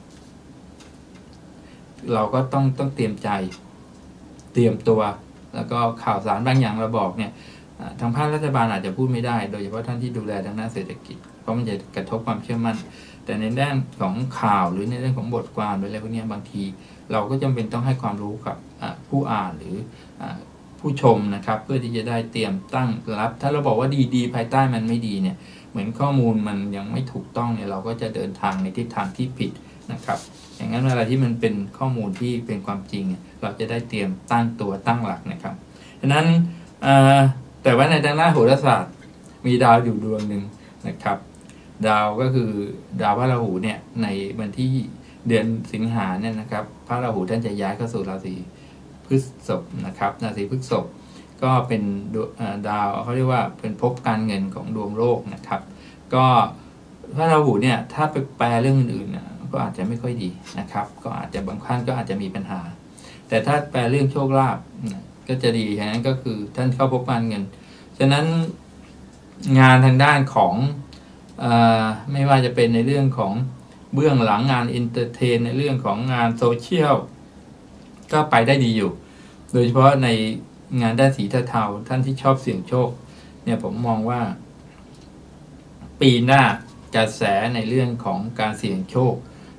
เราก็ต้องต้องเตรียมใจเตรียมตัวแล้วก็ข่าวสารบางอย่างเราบอกเนี่ยทางภาครัฐบาลอาจจะพูดไม่ได้โดยเฉพาะท่านที่ดูแลทางด้านเศรษฐกิจเพราะมันจะกระทบความเชื่อมั่นแต่ในด้านของข่าวหรือในเรื่องของบทความหรืออะไรพวกนี้บางทีเราก็จำเป็นต้องให้ความรู้กับผู้อ่านหรือผู้ชมนะครับเพื่อที่จะได้เตรียมตั้งรับถ้าเราบอกว่าดีๆภายใต้มันไม่ดีเนี่ยเหมือนข้อมูลมันยังไม่ถูกต้องเนี่ยเราก็จะเดินทางในทิศทางที่ผิดนะครับอย่างนั้นเวลาที่มันเป็นข้อมูลที่เป็นความจริงเราจะได้เตรียมตั้งตัวตั้งหลักนะครับฉะนั้นแต่ว่าในทางด้านโหราศาสตร์มีดาวอยู่ดวงหนึ่งนะครับดาวก็คือดาวพระราหูเนี่ยในวันที่เดือนสิงหาเนี่ยนะครับพระราหูท่านจะย้ายเข้าสู่ราศีพฤษภนะครับราศีพฤษภก็เป็นดาวเขาเรียกว่าเป็นภพการเงินของดวงโลกนะครับก็พระราหูเนี่ยถ้าไปแปลเรื่องอื่นๆก็อาจจะไม่ค่อยดีนะครับก็อาจจะบางท่านก็อาจจะมีปัญหาแต่ถ้าแปลเรื่องโชคลาภก็จะดีฉะนั้นก็คือท่านเข้าพบการเงินฉะนั้นงานทางด้านของเอ่อไม่ว่าจะเป็นในเรื่องของเบื้องหลังงานเอนเตอร์เทนในเรื่องของงานโซเชียลก็ไปได้ดีอยู่โดยเฉพาะในงานด้านสีเทาๆท่านที่ชอบเสี่ยงโชคเนี่ยผมมองว่าปีหน้ากระแสในเรื่องของการเสี่ยงโชค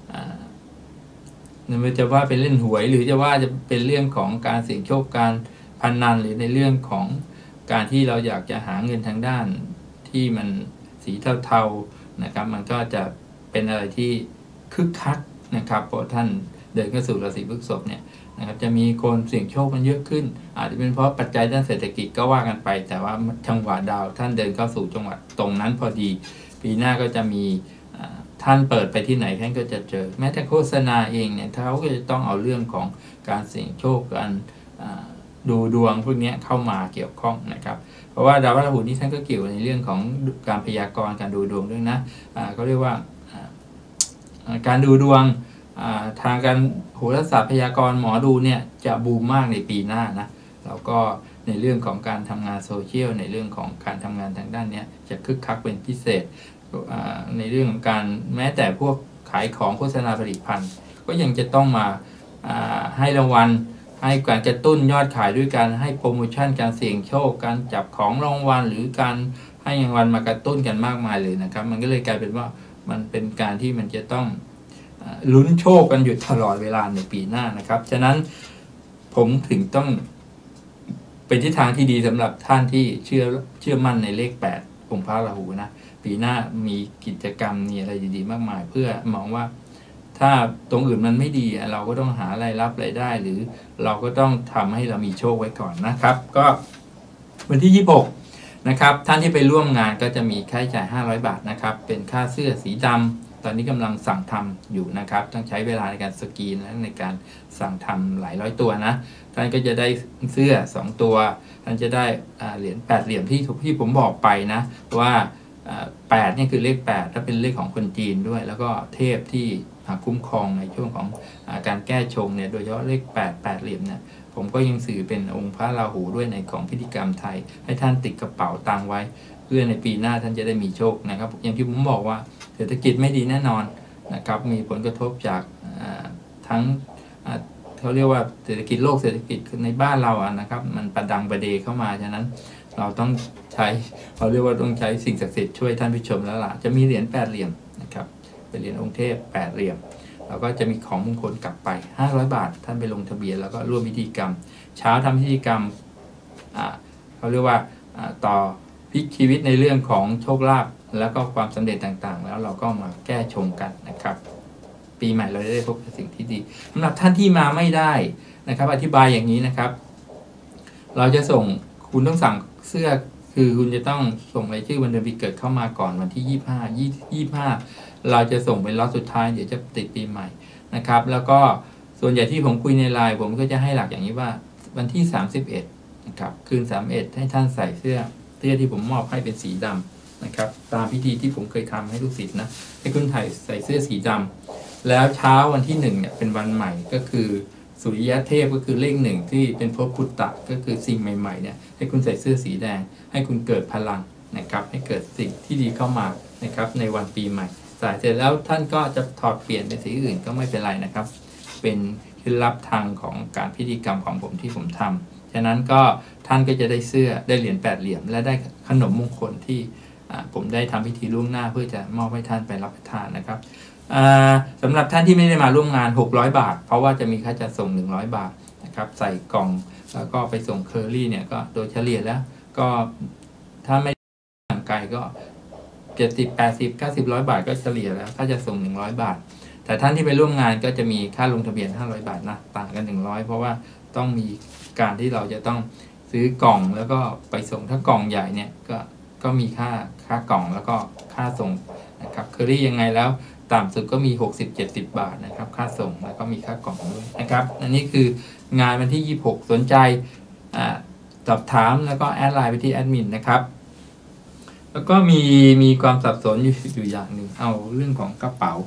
ไม่ว่าจะว่าเป็นเล่นหวยหรือจะว่าจะเป็นเรื่องของการเสี่ยงโชคการพนันหรือในเรื่องของการที่เราอยากจะหาเงินทางด้านที่มันสีเทาๆนะครับมันก็จะเป็นอะไรที่คึกคักนะครับเพราะท่านเดินเข้าสู่ราศีพฤษภเนี่ยนะครับจะมีคนเสี่ยงโชคมันเยอะขึ้นอาจจะเป็นเพราะปัจจัยด้านเศรษฐกิจก็ว่ากันไปแต่ว่าจังหวะดาวท่านเดินเข้าสู่จังหวะตรงนั้นพอดีปีหน้าก็จะมีท่านเปิดไปที่ไหนท่านก็จะเจอแม้แต่โฆษณาเองเนี่ยเขาก็จะต้องเอาเรื่องของการเสี่ยงโชคการดูดวงพวกนี้เข้ามาเกี่ยวข้องนะครับเพราะว่าดาวราหูนี้ท่านก็เกี่ยวในเรื่องของการพยากรณ์การดูดวงด้วยนะเขาเรียกว่าการดูดวงทางการโหราศาสตร์พยากรณ์หมอดูเนี่ยจะบูมมากในปีหน้านะแล้วก็ในเรื่องของการทำงานโซเชียลในเรื่องของการทำงานทางด้านนี้จะคึกคักเป็นพิเศษในเรื่องของการแม้แต่พวกขายของโฆษณาผลิตภัณฑ์ก็ยังจะต้องมาให้รางวัลให้การกระตุ้นยอดขายด้วยการให้โปรโมชั่นการเสี่ยงโชคการจับของรางวัลหรือการให้รางวัลมากระตุ้นกันมากมายเลยนะครับมันก็เลยกลายเป็นว่ามันเป็นการที่มันจะต้องลุ้นโชคกันอยู่ตลอดเวลาในปีหน้านะครับฉะนั้นผมถึงต้องเป็นทิศทางที่ดีสำหรับท่านที่เชื่อเชื่อมั่นในเลขแปดองค์พระราหูนะปีหน้ามีกิจกรรมมีอะไรดีๆมากมายเพื่อมองว่าถ้าตรงอื่นมันไม่ดีเราก็ต้องหารายรับรายได้หรือเราก็ต้องทำให้เรามีโชคไว้ก่อนนะครับก็วันที่ยี่สิบหกนะครับท่านที่ไปร่วมงานก็จะมีค่าใช้จ่ายห้าร้อยบาทนะครับเป็นค่าเสื้อสีดำตอนนี้กำลังสั่งทำอยู่นะครับต้องใช้เวลาในการสกรีนและในการสั่งทำหลายร้อยตัวนะท่านก็จะได้เสื้อสองตัวท่านจะได้เหรียญแปดเหลี่ยมที่ที่ผมบอกไปนะว่าแปดนี่คือเลขแปดถ้าเป็นเลขของคนจีนด้วยแล้วก็เทพที่คุ้มครองในช่วงของการแก้ชงเนี่ยโดยเฉพาะเลขแปด แปดเหลี่ยมเนี่ยผมก็ยังสื่อเป็นองค์พระราหูด้วยในของพิธีกรรมไทยให้ท่านติดกระเป๋าตังไว้เพื่อในปีหน้าท่านจะได้มีโชคนะครับอย่างที่ผมบอกว่าเศรษฐกิจไม่ดีแน่นอนนะครับมีผลกระทบจากทั้งเขาเรียกว่าเศรษฐกิจโลกเศรษฐกิจในบ้านเราอะนะครับมันประดังประเดเข้ามาฉะนั้นเราต้องใช้เขาเรียกว่าต้องใช้สิ่งศักดิ์สิทธิ์ช่วยท่านผู้ชมแล้วล่ะจะมีเหรียญแปดเหลี่ยมนะครับเป็นเหรียญองค์เทพแปดเหลี่ยมแล้วก็จะมีของมงคลกลับไปห้าร้อยบาทท่านไปลงทะเบียนแล้วก็ร่วมพิธีกรรมเช้าทำพิธีกรรมอ่าเขาเรียกว่าต่อพลิกชีวิตในเรื่องของโชคลาภแล้วก็ความสำเร็จต่างๆแล้วเราก็มาแก้ชงกันนะครับปีใหม่เราได้พบกับสิ่งที่ดีสำหรับท่านที่มาไม่ได้นะครับอธิบายอย่างนี้นะครับเราจะส่งคุณต้องสั่งเสื้อคือคุณจะต้องส่งรายชื่อวันเดือนปีเกิดเข้ามาก่อนวันที่ยี่สิบห้า ยี่สิบห้าเราจะส่งเป็นล็อตสุดท้ายเดี๋ยวจะติดปีใหม่นะครับแล้วก็ส่วนใหญ่ที่ผมคุยในไลน์ผมก็จะให้หลักอย่างนี้ว่าวันที่สามสิบเอ็ดนะครับคืนสามสิบเอ็ดให้ท่านใส่เสื้อเสื้อที่ผมมอบให้เป็นสีดำนะครับตามพิธีที่ผมเคยทำให้ลูกศิษย์นะให้คุณถ่ายใส่เสื้อสีดำแล้วเช้าวันที่หนึ่งเนี่ยเป็นวันใหม่ก็คือสุริยะเทพก็คือเลขหนึ่งที่เป็นภพพุทธะก็คือสิ่งใหม่ๆเนี่ยให้คุณใส่เสื้อสีแดงให้คุณเกิดพลังนะครับให้เกิดสิ่งที่ดีเข้ามานะครับในวันปีใหม่ใส่เสร็จแล้วท่านก็จะถอดเปลี่ยนเป็นสีอื่นก็ไม่เป็นไรนะครับเป็นเคล็ดลับทางของการพิธีกรรมของผมที่ผมทำฉะนั้นก็ท่านก็จะได้เสื้อได้เหรียญแปดเหลี่ยมและได้ขนมมงคลที่ผมได้ทำพิธีล่วงหน้าเพื่อจะมอบให้ท่านไปรับประทานนะครับสำหรับท่านที่ไม่ได้มาร่วมงานหกร้อยบาทเพราะว่าจะมีค่าจัดส่งหนึ่งร้อยบาทนะครับใส่กล่องแล้วก็ไปส่งเคอรี่เนี่ยก็โดยเฉลี่ยแล้วก็ถ้าไม่ห่างไกลก็เจ็ดสิบ แปดสิบ เก้าสิบ ร้อยบาทก็เฉลี่ยแล้วค่าจัดส่งหนึ่งร้อยบาทแต่ท่านที่ไปร่วมงานก็จะมีค่าลงทะเบียนห้าร้อยบาทนะต่างกันหนึ่งร้อยเพราะว่าต้องมีการที่เราจะต้องซื้อกล่องแล้วก็ไปส่งถ้ากล่องใหญ่เนี่ยก็ก็มีค่าค่ากล่องแล้วก็ค่าส่งนะครับเคอรี่ยังไงแล้วต่ำสุดก็มี หกสิบ เจ็ดสิบ บาทนะครับค่าส่งแล้วก็มีค่ากล่องด้วยนะครับอันนี้คืองานวันที่ยี่สิบหกสนใจสอบถามแล้วก็แอดไลน์ไปที่แอดมินนะครับแล้วก็มีมีความสับสนอยู่อยู่อย่างหนึ่งเอาเรื่องของกระเป๋า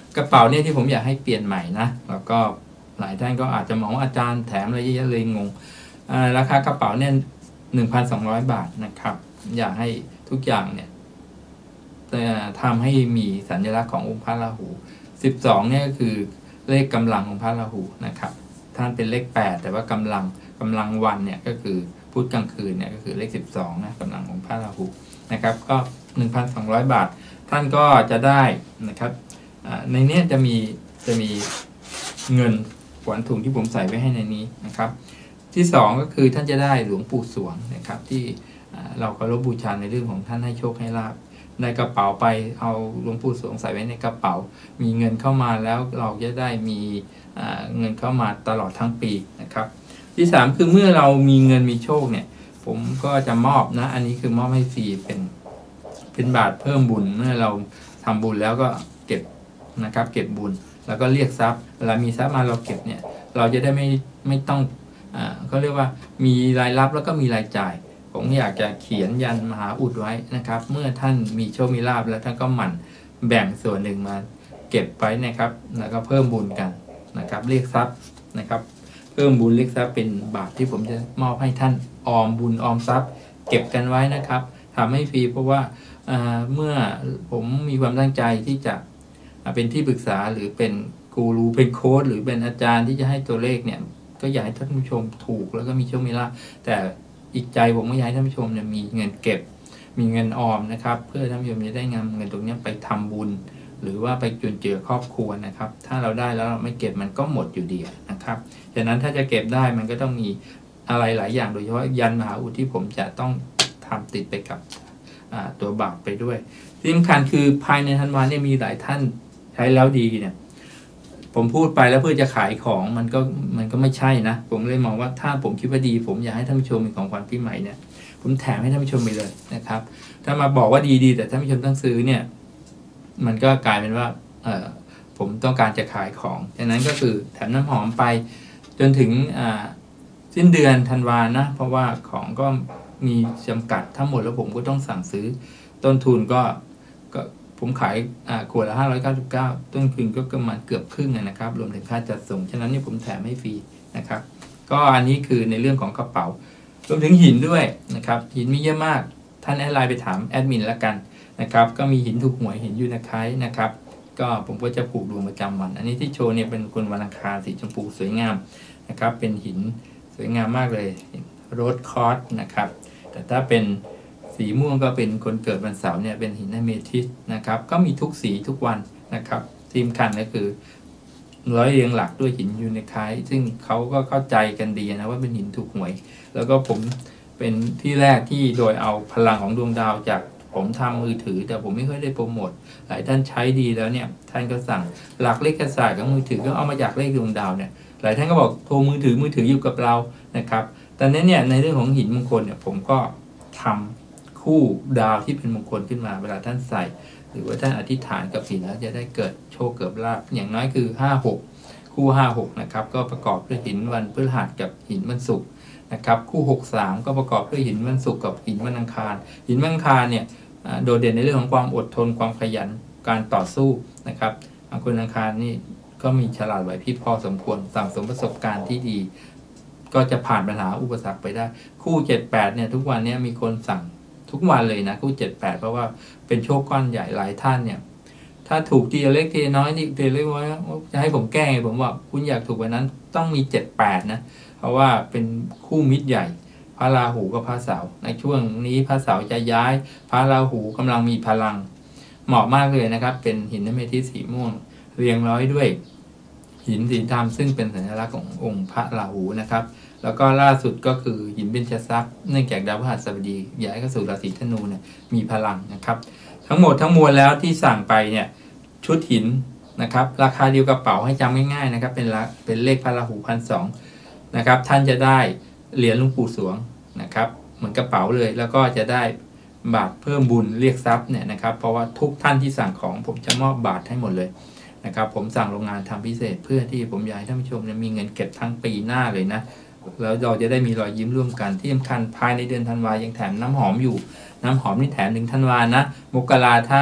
กระเป๋าเนี่ยที่ผมอยากให้เปลี่ยนใหม่นะแล้วก็หลายท่านก็อาจจะมองว่าอาจารย์แถมอะไรเยอะๆเลยงงราคากระเป๋าเนี่ยหนึ่งพันสองร้อยบาทนะครับอยากให้ทุกอย่างเนี่ยทำให้มีสัญลักษณ์ขององค์พระราหูสิบสองเนี่ยก็คือเลขกำลังของพระราหูนะครับท่านเป็นเลขแปดแต่ว่ากำลังกำลังวันเนี่ยก็คือพุธกลางคืนเนี่ยก็คือเลขสิบสองนะกำลังของพระราหูนะครับก็ หนึ่งพันสองร้อยบาทท่านก็จะได้นะครับในนี้จะมีจะมีเงินขวัญถุงที่ผมใส่ไว้ให้ในนี้นะครับที่สองก็คือท่านจะได้หลวงปู่สวงนะครับที่เราเคารพบูชาในเรื่องของท่านให้โชคให้ลาภในกระเป๋าไปเอาหลวงปู่สวงใส่ไว้ในกระเป๋ามีเงินเข้ามาแล้วเราจะได้มีเงินเข้ามาตลอดทั้งปีนะครับที่สามคือเมื่อเรามีเงินมีโชคเนี่ยผมก็จะมอบนะอันนี้คือมอบให้ฟรีเป็นเป็นบาทเพิ่มบุญเมื่อเราทำบุญแล้วก็เก็บนะครับเก็บบุญแล้วก็เรียกทรัพย์เวลามีทรัพย์มาเราเก็บเนี่ยเราจะได้ไม่ไม่ต้องอ่าเขาเรียกว่ามีรายรับแล้วก็มีรายจ่ายผมอยากจะเขียนยันมหาอุดไว้นะครับเมื่อท่านมีโชคมีลาภแล้วท่านก็หมั่นแบ่งส่วนหนึ่งมาเก็บไว้นะครับแล้วก็เพิ่มบุญกันนะครับเรียกทรัพย์นะครับเพิ่มบุญเรียกทรัพย์เป็นบาทที่ผมจะมอบให้ท่านออมบุญออมทรัพย์เก็บกันไว้นะครับทำให้ฟรีเพราะว่าเมื่อผมมีความตั้งใจที่จะเป็นที่ปรึกษาหรือเป็นกูรูเป็นโค้ชหรือเป็นอาจารย์ที่จะให้ตัวเลขเนี่ยก็อยากให้ท่านผู้ชมถูกแล้วก็มีโชคมีลาภแต่อีกใจผมก็อยากให้ท่านผู้ชมเนี่ยมีเงินเก็บมีเงินออมนะครับเพื่อท่านผู้ชมจะได้นำเงินตรงนี้ไปทำบุญหรือว่าไปจุนเจือครอบครัวนะครับถ้าเราได้แล้วเราไม่เก็บมันก็หมดอยู่ดีนะครับฉะนั้นถ้าจะเก็บได้มันก็ต้องมีอะไรหลายอย่างโดยเฉพาะยันมหาอุดที่ผมจะต้องทำติดไปกับตัวบาทไปด้วยที่สำคัญคือภายในธันวาเนี่ยมีหลายท่านใช้แล้วดีเนี่ยผมพูดไปแล้วเพื่อจะขายของมันก็มันก็ไม่ใช่นะผมเลยมองว่าถ้าผมคิดว่าดีผมอยากให้ท่านผู้ชมเป็นของขวัญปีใหม่เนี่ยผมแถมให้ท่านผู้ชมไปเลยนะครับถ้ามาบอกว่าดีๆแต่ท่านผู้ชมต้องซื้อเนี่ยมันก็กลายเป็นว่าเออผมต้องการจะขายของดังนั้นก็คือแถมน้ำหอมไปจนถึงสิ้นเดือนธันวานะเพราะว่าของก็มีจำกัดทั้งหมดแล้วผมก็ต้องสั่งซื้อต้นทุนก็ก็ผมขายขวดละห้าร้อยเก้าสิบเก้าต้นทุนก็ประมาณเกือบครึ่งนะครับรวมถึงค่าจัดส่งฉะนั้นนี่ผมแถมให้ฟรีนะครับก็อันนี้คือในเรื่องของกระเป๋ารวมถึงหินด้วยนะครับหินมีเยอะมากท่านแอดไลน์ไปถามแอดมินแล้วกันนะครับก็มีหินถูกหวยหินยูนาไคต์นะครับก็ผมก็จะผูกดวงประจำวันอันนี้ที่โชว์เนี่ยเป็นคนวันอังคารสีชมพูสวยงามนะครับเป็นหินสวยงามมากเลยโรสคอร์สนะครับแต่ถ้าเป็นสีม่วงก็เป็นคนเกิดวันเสาร์เนี่ยเป็นหินอะเมทิสต์นะครับก็มีทุกสีทุกวันนะครับที่สำคัญก็คือร้อยเรียงหลักด้วยหินยูนาไคต์ซึ่งเขาก็เข้าใจกันดีนะว่าเป็นหินถูกหวยแล้วก็ผมเป็นที่แรกที่โดยเอาพลังของดวงดาวจากผมทำมือถือแต่ผมไม่ค่อยได้โปรโมทหลายท่านใช้ดีแล้วเนี่ยท่านก็สั่งหลักเลขศาสตร์ของมือถือก็เอามาจากเลขดวงดาวเนี่ยหลายท่านก็บอกโทรมือถือมือถืออยู่กับเรานะครับแต่นั้นเนี่ยในเรื่องของหินมงคลเนี่ยผมก็ทำคู่ดาวที่เป็นมงคลขึ้นมาเวลาท่านใส่หรือว่าท่านอธิษฐานกับหินแล้วจะได้เกิดโชคเกิดลาภอย่างน้อยคือห้าหกคู่ห้าหกนะครับก็ประกอบด้วยหินวันพฤหัสกับหินวันศุกร์นะครับคู่หกสามก็ประกอบด้วยหินวันศุกร์กับหินวันอังคารหินวันอังคารเนี่ยโดดเด่นในเรื่องของความอดทนความขยันการต่อสู้นะครับคนอังคารนี่ก็มีฉลาดไหวพริบพอสมควรสั่งสมประสบการณ์ที่ดีก็จะผ่านปัญหาอุปสรรคไปได้คู่เจ็ดแปดเนี่ยทุกวันนี้มีคนสั่งทุกวันเลยนะคู่เจ็ดแปดเพราะว่าเป็นโชคก้อนใหญ่หลายท่านเนี่ยถ้าถูกทีเล็กทีน้อยนี่ทีเล็กว่าจะให้ผมแก้ไงผมว่าคุณอยากถูกวันนั้นต้องมีเจ็ดแปดนะเพราะว่าเป็นคู่มิตรใหญ่พระราหูกับพระเสาร์ในช่วงนี้พระเสาร์จะย้ายพระราหูกำลังมีพลังเหมาะมากเลยนะครับเป็นหินอะเมทิสต์สีม่วงเรียงร้อยด้วยหินสีดำซึ่งเป็นสัญลักษณ์ขององค์พระราหูนะครับแล้วก็ล่าสุดก็คือหินเบญจทรัพย์เนื่องจากดาวพฤหัสบดีย้ายเข้าสู่ราศีธนูเนี่ยมีพลังนะครับทั้งหมดทั้งมวลแล้วที่สั่งไปเนี่ยชุดหินนะครับราคาเดียวกระเป๋าให้จำง่ายๆนะครับเป็นละเป็นเลขพระราหูพันสองนะครับท่านจะได้เหรียญหลวงปู่สวงนะครับเหมือนกระเป๋าเลยแล้วก็จะได้บาทเพิ่มบุญเรียกทรัพย์เนี่ยนะครับเพราะว่าทุกท่านที่สั่งของผมจะมอบบาทให้หมดเลยนะครับผมสั่งโรงงานทำพิเศษเพื่อที่ผมอยากให้ท่านผู้ชมมีเงินเก็บทั้งปีหน้าเลยนะแล้วเราจะได้มีรอยยิ้มร่วมกันที่สำคัญภายในเดือนธันวายังแถมน้ำหอมอยู่น้ำหอมนี่แถมถึงธันวานะมกราถ้า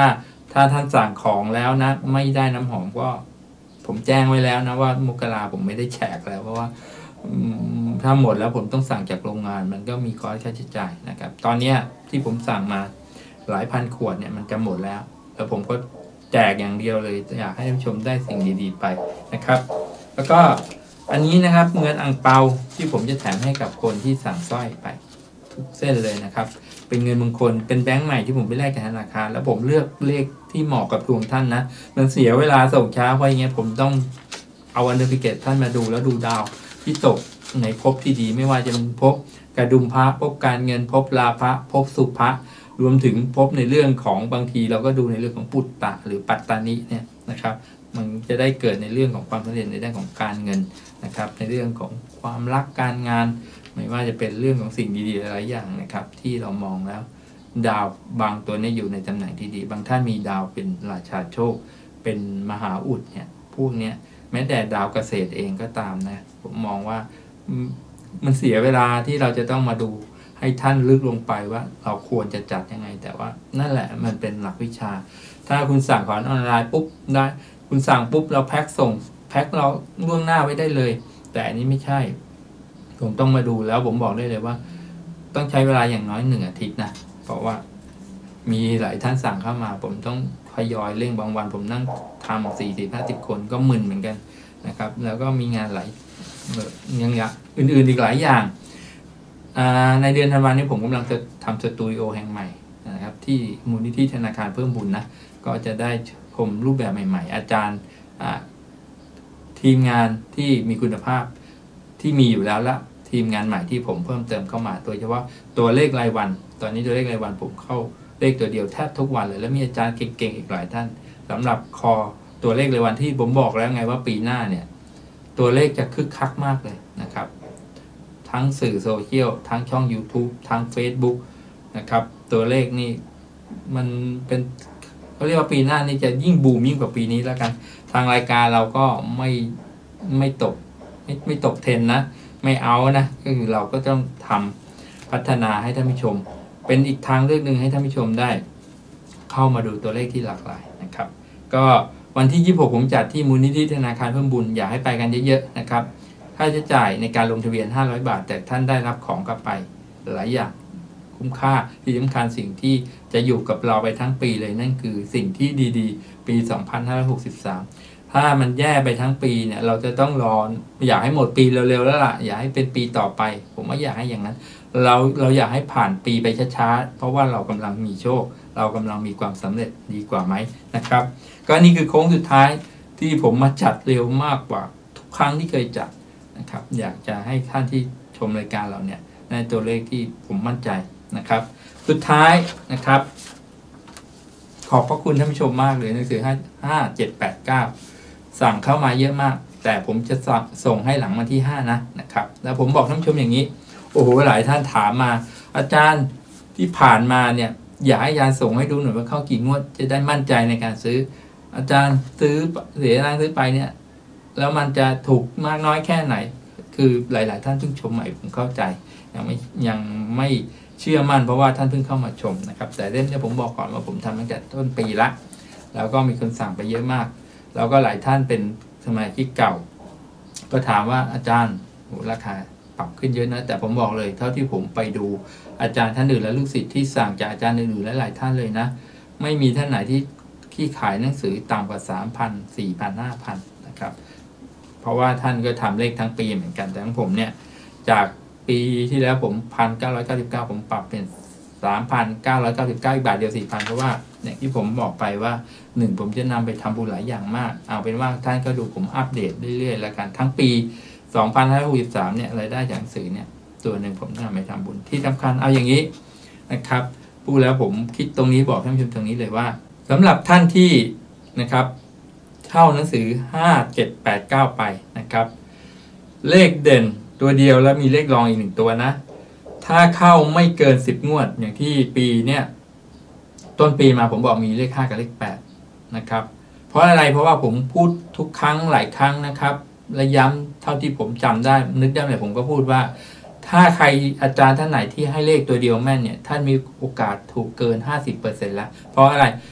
ถ้าท่านสั่งของแล้วนะไม่ได้น้ำหอมก็ผมแจ้งไว้แล้วนะว่ามกราผมไม่ได้แจกแล้วเพราะว่าถ้าหมดแล้วผมต้องสั่งจากโรงงานมันก็มีคอสค่าใช้จ่ายนะครับตอนนี้ที่ผมสั่งมาหลายพันขวดเนี่ยมันจะหมดแล้วแล้วผมก็แจกอย่างเดียวเลยอยากให้ท่านผู้ชมได้สิ่งดีๆไปนะครับแล้วก็อันนี้นะครับเงินอังเปาที่ผมจะแถมให้กับคนที่สั่งสร้อยไปทุกเส้นเลยนะครับเป็นเงินมงคลเป็นแบงค์ใหม่ที่ผมไปแลกกับธนาคารแล้วผมเลือกเลขที่เหมาะกับดวงท่านนะมันเสียเวลาส่งช้าเพราะอย่างเงี้ยผมต้องเอาวันเดอร์ฟิเกตท่านมาดูแล้วดูดาวที่ตกในภพที่ดีไม่ว่าจะเป็นภพกระดุมพระภพการเงินภพลาภะภพสุภะรวมถึงภพในเรื่องของบางทีเราก็ดูในเรื่องของปุตตะหรือปัตตานิเนี่ยนะครับมันจะได้เกิดในเรื่องของความสำเร็จในด้านของการเงินนะครับในเรื่องของความรักการงานไม่ว่าจะเป็นเรื่องของสิ่งดีๆหลายอย่างนะครับที่เรามองแล้วดาวบางตัวนี้อยู่ในตำแหน่งที่ดีบางท่านมีดาวเป็นราชาโชคเป็นมหาอุดเนี่ยพวกเนี้ยแม้แต่ดาวเกษตรเองก็ตามนะผมมองว่ามันเสียเวลาที่เราจะต้องมาดูให้ท่านลึกลงไปว่าเราควรจะจัดยังไงแต่ว่านั่นแหละมันเป็นหลักวิชาถ้าคุณสั่งของออนไลน์ปุ๊บได้คุณสั่งปุ๊บเราแพ็คส่งแพ็คเราล่วงหน้าไว้ได้เลยแต่อันนี้ไม่ใช่ผมต้องมาดูแล้วผมบอกได้เลยว่าต้องใช้เวลาอย่างน้อยหนึ่งอาทิตย์นะเพราะว่ามีหลายท่านสั่งเข้ามาผมต้องทยอยเร่งบางวันผมนั่งทำสี่สิบห้าสิบคนก็มึนเหมือนกันนะครับแล้วก็มีงานหลายอย่างอื่นๆอีกหลายอย่างในเดือนธันวาคมนี้ผมกำลังจะทำสตูดิโอแห่งใหม่นะครับที่มูลนิธิธนาคารเพิ่มบุญนะก็จะได้ชมรูปแบบใหม่ๆอาจารย์ทีมงานที่มีคุณภาพที่มีอยู่แล้วละทีมงานใหม่ที่ผมเพิ่มเติมเข้ามาโดยเฉพาะตัวเลขรายวันตอนนี้ตัวเลขรายวันผมเข้าเลขตัวเดียวแทบทุกวันเลยแล้วมีอาจารย์เก่งๆอีกหลายท่านสำหรับคอตัวเลขรายวันที่ผมบอกแล้วไงว่าปีหน้าเนี่ยตัวเลขจะคึกคักมากเลยนะครับทั้งสื่อโซเชียลทั้งช่อง YouTube ทั้ง Facebook นะครับตัวเลขนี่มันเป็นเขาเรียกว่าปีหน้านี่จะยิ่งบูมยิ่งกว่าปีนี้แล้วกันทางรายการเราก็ไม่ไม่ตกไม่ไม่ตกเทรนนะไม่เอานะก็คือเราก็ต้องทำพัฒนาให้ท่านผู้ชมเป็นอีกทางเลือกหนึ่งให้ท่านผู้ชมได้เข้ามาดูตัวเลขที่หลากหลายนะครับก็วันที่ยี่สิบหกผมจัดที่มูลนิธิธนาคารเพิ่มบุญอยากให้ไปกันเยอะๆนะครับค่าใช้จ่ายในการลงทะเบียนห้าร้อยบาทแต่ท่านได้รับของกลับไปหลายอย่างคุ้มค่าที่สำคัญสิ่งที่จะอยู่กับเราไปทั้งปีเลยนั่นคือสิ่งที่ดีๆปีสองพันห้าร้อยหกสิบสามถ้ามันแย่ไปทั้งปีเนี่ยเราจะต้องรออยากให้หมดปีเร็วๆแล้วล่ะอยากให้เป็นปีต่อไปผมว่าอยากให้อย่างนั้นเราเราอยากให้ผ่านปีไปช้าๆเพราะว่าเรากำลังมีโชคเรากำลังมีความสำเร็จดีกว่าไหมนะครับก็นี่คือโค้งสุดท้ายที่ผมมาจัดเร็วมากกว่าทุกครั้งที่เคยจัดนะครับอยากจะให้ท่านที่ชมรายการเราเนี่ยได้ตัวเลขที่ผมมั่นใจนะครับสุดท้ายนะครับขอบพระคุณท่านผู้ชมมากเลยหนังสือห้า เจ็ด แปด เก้าสั่งเข้ามาเยอะมากแต่ผมจะส่งให้หลังวันที่ห้านะนะครับแล้วผมบอกท่านผู้ชมอย่างนี้โอ้โหหลายท่านถามมาอาจารย์ที่ผ่านมาเนี่ยอยากให้อาจารย์ส่งให้ดูหน่อยว่าเข้ากี่งวดจะได้มั่นใจในการซื้ออาจารย์ซื้อเสียตังค์ซื้อไปเนี่ยแล้วมันจะถูกมากน้อยแค่ไหนคือหลายๆท่านเพิ่งชมใหม่ผมเข้าใจยังไม่ยังไม่เชื่อมั่นเพราะว่าท่านเพิ่งเข้ามาชมนะครับแต่เรื่องนี้ผมบอกก่อนว่าผมทำตั้งแต่ต้นปีละแล้วก็มีคนสั่งไปเยอะมากแล้วก็หลายท่านเป็นสมาชิกเก่าก็ถามว่าอาจารย์โหราคาปรับขึ้นเยอะนะแต่ผมบอกเลยเท่าที่ผมไปดูอาจารย์ท่านอื่นและลูกศิษย์ที่สั่งจากอาจารย์อื่นๆและหลายท่านเลยนะไม่มีท่านไหนที่ที่ขายหนังสือต่ำกว่า สามพัน สี่พัน ห้าพัน นะครับเพราะว่าท่านก็ทำเลขทั้งปีเหมือนกันแต่ของผมเนี่ยจากปีที่แล้วผม หนึ่งพันเก้าร้อยเก้าสิบเก้า ผมปรับเป็น สามพันเก้าร้อยเก้าสิบเก้า อีกบาทเดียว สี่พัน เพราะว่าอย่างที่ผมบอกไปว่าหนึ่งผมจะนำไปทำบุญหลายอย่างมากเอาเป็นว่าท่านก็ดูผมอัปเดตเรื่อยๆแล้วกันทั้งปีสองพันห้าร้อยหกสิบสามเนี่ยรายได้จากหนังสือเนี่ยตัวหนึ่งผมนำไปทำบุญที่สำคัญเอาอย่างนี้นะครับพูดแล้วผมคิดตรงนี้บอกท่านผู้ชมตรงนี้เลยว่าสำหรับท่านที่นะครับเช่าหนังสือห้า เจ็ด แปด เก้าไปนะครับเลขเด่นตัวเดียวแล้วมีเลขรองอีกหนึ่งตัวนะถ้าเข้าไม่เกินสิบงวดอย่างที่ปีเนี่ยต้นปีมาผมบอกมีเลขห้ากับเลขแปดนะครับเพราะอะไรเพราะว่าผมพูดทุกครั้งหลายครั้งนะครับและย้ำเท่าที่ผมจำได้นึกได้เลยผมก็พูดว่าถ้าใครอาจารย์ท่านไหนที่ให้เลขตัวเดียวแม่นเนี่ยท่านมีโอกาสถูกเกิน ห้าสิบเปอร์เซ็นต์ แล้วเพราะอะไร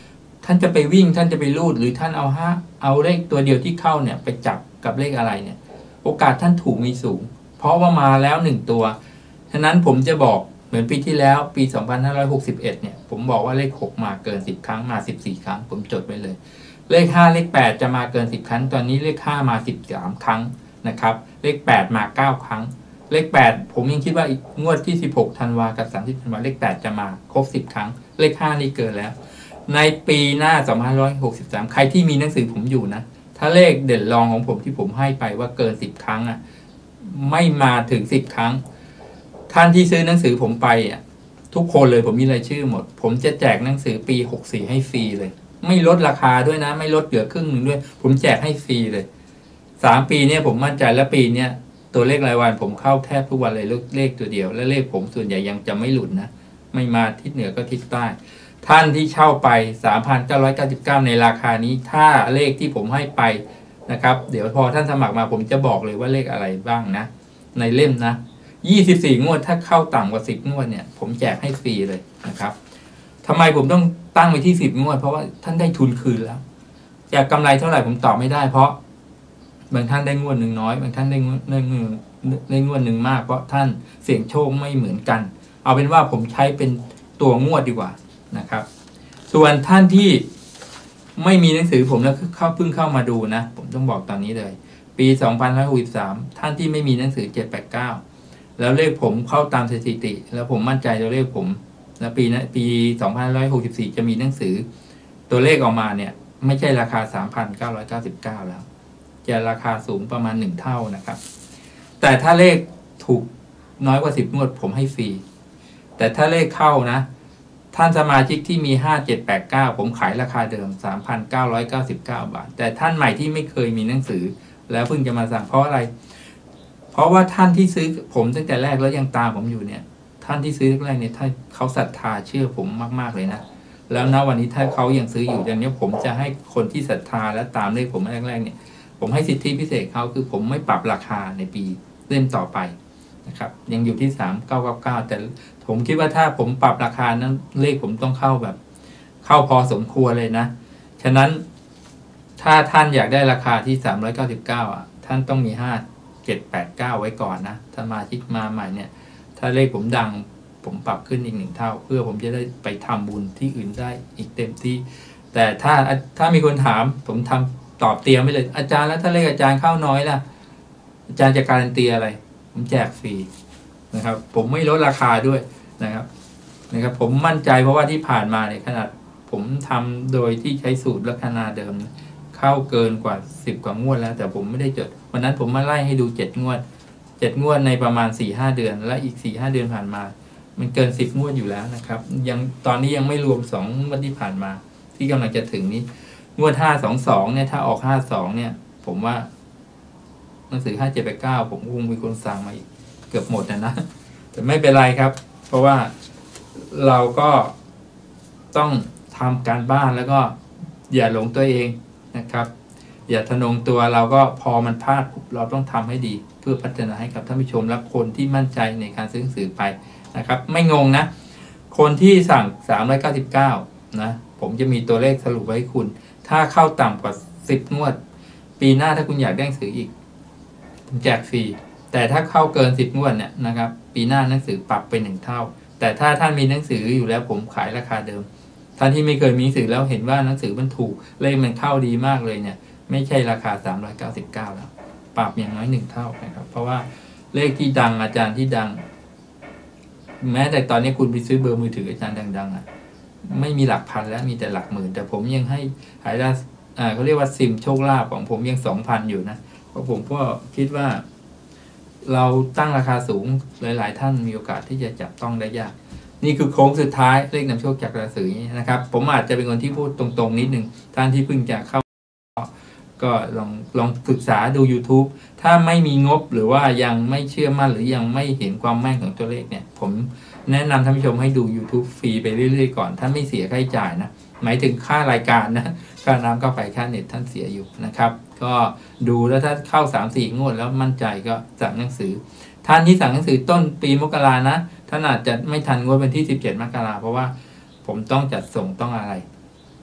ท่านจะไปวิ่งท่านจะไปลูดหรือท่านเอาห้าเอาเลขตัวเดียวที่เข้าเนี่ยไปจับกับเลขอะไรเนี่ยโอกาสท่านถูกมีสูงเพราะว่ามาแล้วหนึ่งตัวฉะนั้นผมจะบอกเหมือนปีที่แล้วปีสองพันห้าร้อยหกสิบเอ็ดเนี่ยผมบอกว่าเลขหกมาเกินสิบครั้งมาสิบสี่ครั้งผมจดไว้เลยเลขห้าเลขแปดจะมาเกินสิบครั้งตอนนี้เลขห้ามาสิบสามครั้งนะครับเลขแปดมาเก้าครั้งเลขแปดผมยังคิดว่าอีกงวดที่สิบหกธันวากับสามสิบธันวาเลขแปดจะมาครบสิบครั้งเลขห้านี่เกินแล้วในปีหน้าสองพันห้าร้อยหกสิบสามใครที่มีหนังสือผมอยู่นะถ้าเลขเด่นรองของผมที่ผมให้ไปว่าเกินสิบครั้งอ่ะไม่มาถึงสิบครั้งท่านที่ซื้อหนังสือผมไปอ่ะทุกคนเลยผมมีรายชื่อหมดผมจะแจกหนังสือปีหกสี่ให้ฟรีเลยไม่ลดราคาด้วยนะไม่ลดเหลือครึ่งหนึ่งด้วยผมแจกให้ฟรีเลยสามปีเนี้ยผมมั่นใจและปีเนี้ยตัวเลขรายวันผมเข้าแทบทุกวันเลยเลขตัวเดียวและเลขผมส่วนใหญ่ยังจะไม่หลุดนะไม่มาทิศเหนือก็ทิศใต้ท่านที่เช่าไป สามพันเก้าร้อยเก้าสิบเก้า ในราคานี้ถ้าเลขที่ผมให้ไปนะครับเดี๋ยวพอท่านสมัครมาผมจะบอกเลยว่าเลขอะไรบ้างนะในเล่มนะยี่สิบสี่งวดถ้าเข้าต่ำกว่าสิบงวดเนี่ยผมแจกให้ฟรีเลยนะครับทำไมผมต้องตั้งไปที่สิบงวดเพราะว่าท่านได้ทุนคืนแล้วจากกำไรเท่าไหร่ผมตอบไม่ได้เพราะบางท่านได้งวดหนึ่งน้อยบางท่านได้งวดได้งวดได้งวดหนึ่งมากเพราะท่านเสี่ยงโชคไม่เหมือนกันเอาเป็นว่าผมใช้เป็นตัวงวดดีกว่านะครับส่วนท่านที่ไม่มีหนังสือผมแล้วเข้าเพิ่งเข้ามาดูนะผมต้องบอกตอนนี้เลยปีสองพันห้าร้อยหกสิบสามท่านที่ไม่มีหนังสือเจ็ด แปด เก้าแล้วเลขผมเข้าตามสถิติแล้วผมมั่นใจตัวเลขผมแล้วปีนะปีสองพันห้าร้อยหกสิบสี่จะมีหนังสือตัวเลขออกมาเนี่ยไม่ใช่ราคา สามพันเก้าร้อยเก้าสิบเก้า แล้วจะราคาสูงประมาณหนึ่งเท่านะครับแต่ถ้าเลขถูกน้อยกว่าสิบงวดผมให้ฟรีแต่ถ้าเลขเข้านะท่านสมาชิกที่มีห้า เจ็ด แปด เก้าผมขายราคาเดิม สามพันเก้าร้อยเก้าสิบเก้า บาทแต่ท่านใหม่ที่ไม่เคยมีหนังสือแล้วเพิ่งจะมาสั่งเพราะอะไรเพราะว่าท่านที่ซื้อผมตั้งแต่แรกแล้วยังตามผมอยู่เนี่ยท่านที่ซื้อแรกๆเนี่ยท่านเขาศรัทธาเชื่อผมมากๆเลยนะแล้วณวันนี้ถ้าเขายังซื้ออยู่อย่างนี้ผมจะให้คนที่ศรัทธาและตามเลขผมแรกๆเนี่ยผมให้สิทธิพิเศษเขาคือผมไม่ปรับราคาในปีเล่มต่อไปนะครับยังอยู่ที่สามพันเก้าร้อยเก้าสิบเก้าแต่ผมคิดว่าถ้าผมปรับราคานั้นเลขผมต้องเข้าแบบเข้าพอสมควรเลยนะฉะนั้นถ้าท่านอยากได้ราคาที่สามร้อยเก้าสิบเก้าอ่ะท่านต้องมีห้า เจ็ด แปด เก้าไว้ก่อนนะถ้ามาชิกมาใหม่เนี่ยถ้าเลขผมดังผมปรับขึ้นอีกหนึ่งเท่าเพื่อผมจะได้ไปทำบุญที่อื่นได้อีกเต็มที่แต่ถ้าถ้ามีคนถามผมทำตอบเตรียมไว้เลยอาจารย์แล้วถ้าเลขอาจารย์เข้าน้อยล่ะอาจารย์จะการันตีอะไรผมแจกฟรีนะครับผมไม่ลดราคาด้วยนะครับนะครับผมมั่นใจเพราะว่าที่ผ่านมาเนี่ยขนาดผมทำโดยที่ใช้สูตรลัคนาเดิมเข้าเกินกว่าสิบกว่างวดแล้วแต่ผมไม่ได้จดวันนั้นผมมาไล่ให้ดูเจ็ดงวดเจ็ดงวดในประมาณ สี่ห้า เดือนและอีก สี่ห้า เดือนผ่านมามันเกินสิบงวดอยู่แล้วนะครับยังตอนนี้ยังไม่รวมสองงวดที่ผ่านมาที่กำลังจะถึงนี้งวดห้า สอง สองเนี่ยถ้าออกห้า สองเนี่ยผมว่าหนังสือห้า เจ็ด แปด เก้าผมคงมีคนสั่งมาอีกเกือบหมดนะนะแต่ไม่เป็นไรครับเพราะว่าเราก็ต้องทำการบ้านแล้วก็อย่าหลงตัวเองนะครับอย่าทะนงตัวเราก็พอมันพลาดเราต้องทำให้ดีเพื่อพัฒนาให้กับท่านผู้ชมและคนที่มั่นใจในการซื้อหนังสือไปนะครับไม่งงนะคนที่สั่งสามร้อยเก้าสิบเก้านะผมจะมีตัวเลขสรุปไว้ให้คุณถ้าเข้าต่ำกว่าสิบงวดปีหน้าถ้าคุณอยากได้หนังสืออีกผมแจกฟรีแต่ถ้าเข้าเกินสิบงวดเนี่ยนะครับปีหน้าหนังสือปรับไปหนึ่งเท่าแต่ถ้าท่านมีหนังสืออยู่แล้วผมขายราคาเดิมท่านที่ไม่เคยมีหนังสือแล้วเห็นว่าหนังสือมันถูกเลขมันเข้าดีมากเลยเนี่ยไม่ใช่ราคาสามร้อยเก้าสิบเก้าแล้วปรับอย่างน้อยหนึ่งเท่านะครับเพราะว่าเลขที่ดังอาจารย์ที่ดังแม้แต่ตอนนี้คุณไปซื้อเบอร์มือถืออาจารย์ดังๆอ่ะไม่มีหลักพันแล้วมีแต่หลักหมื่นแต่ผมยังให้หายได้อ่าเขาเรียกว่าซิมโชคลาภของผมยัง สองพัน อยู่นะเพราะผมก็คิดว่าเราตั้งราคาสูงหลายๆท่านมีโอกาสที่จะจับต้องได้ยากนี่คือโค้งสุดท้ายเลขนำโชคจากราศีนะครับผมอาจจะเป็นคนที่พูดตรงๆนิดนึงท่านที่เพิ่งจะเข้าก็ลองลองศึกษาดู YouTube ถ้าไม่มีงบหรือว่ายังไม่เชื่อมั่นหรือยังไม่เห็นความแม่นของตัวเลขเนี่ยผมแนะนำท่านผู้ชมให้ดู YouTube ฟรีไปเรื่อยๆก่อนท่านไม่เสียค่าใช้จ่ายนะหมายถึงค่ารายการนะค่าน้ำค่าไฟค่าเน็ตท่านเสียอยู่นะครับก็ดูแล้วถ้าเข้า สาม สี่ งวดแล้วมั่นใจก็สั่งหนังสือท่านที่สั่งหนังสือต้นปีมกรานะท่านอาจจะไม่ทันงวดวันที่สิบเจ็ดมกราเพราะว่าผมต้องจัดส่งต้องอะไรท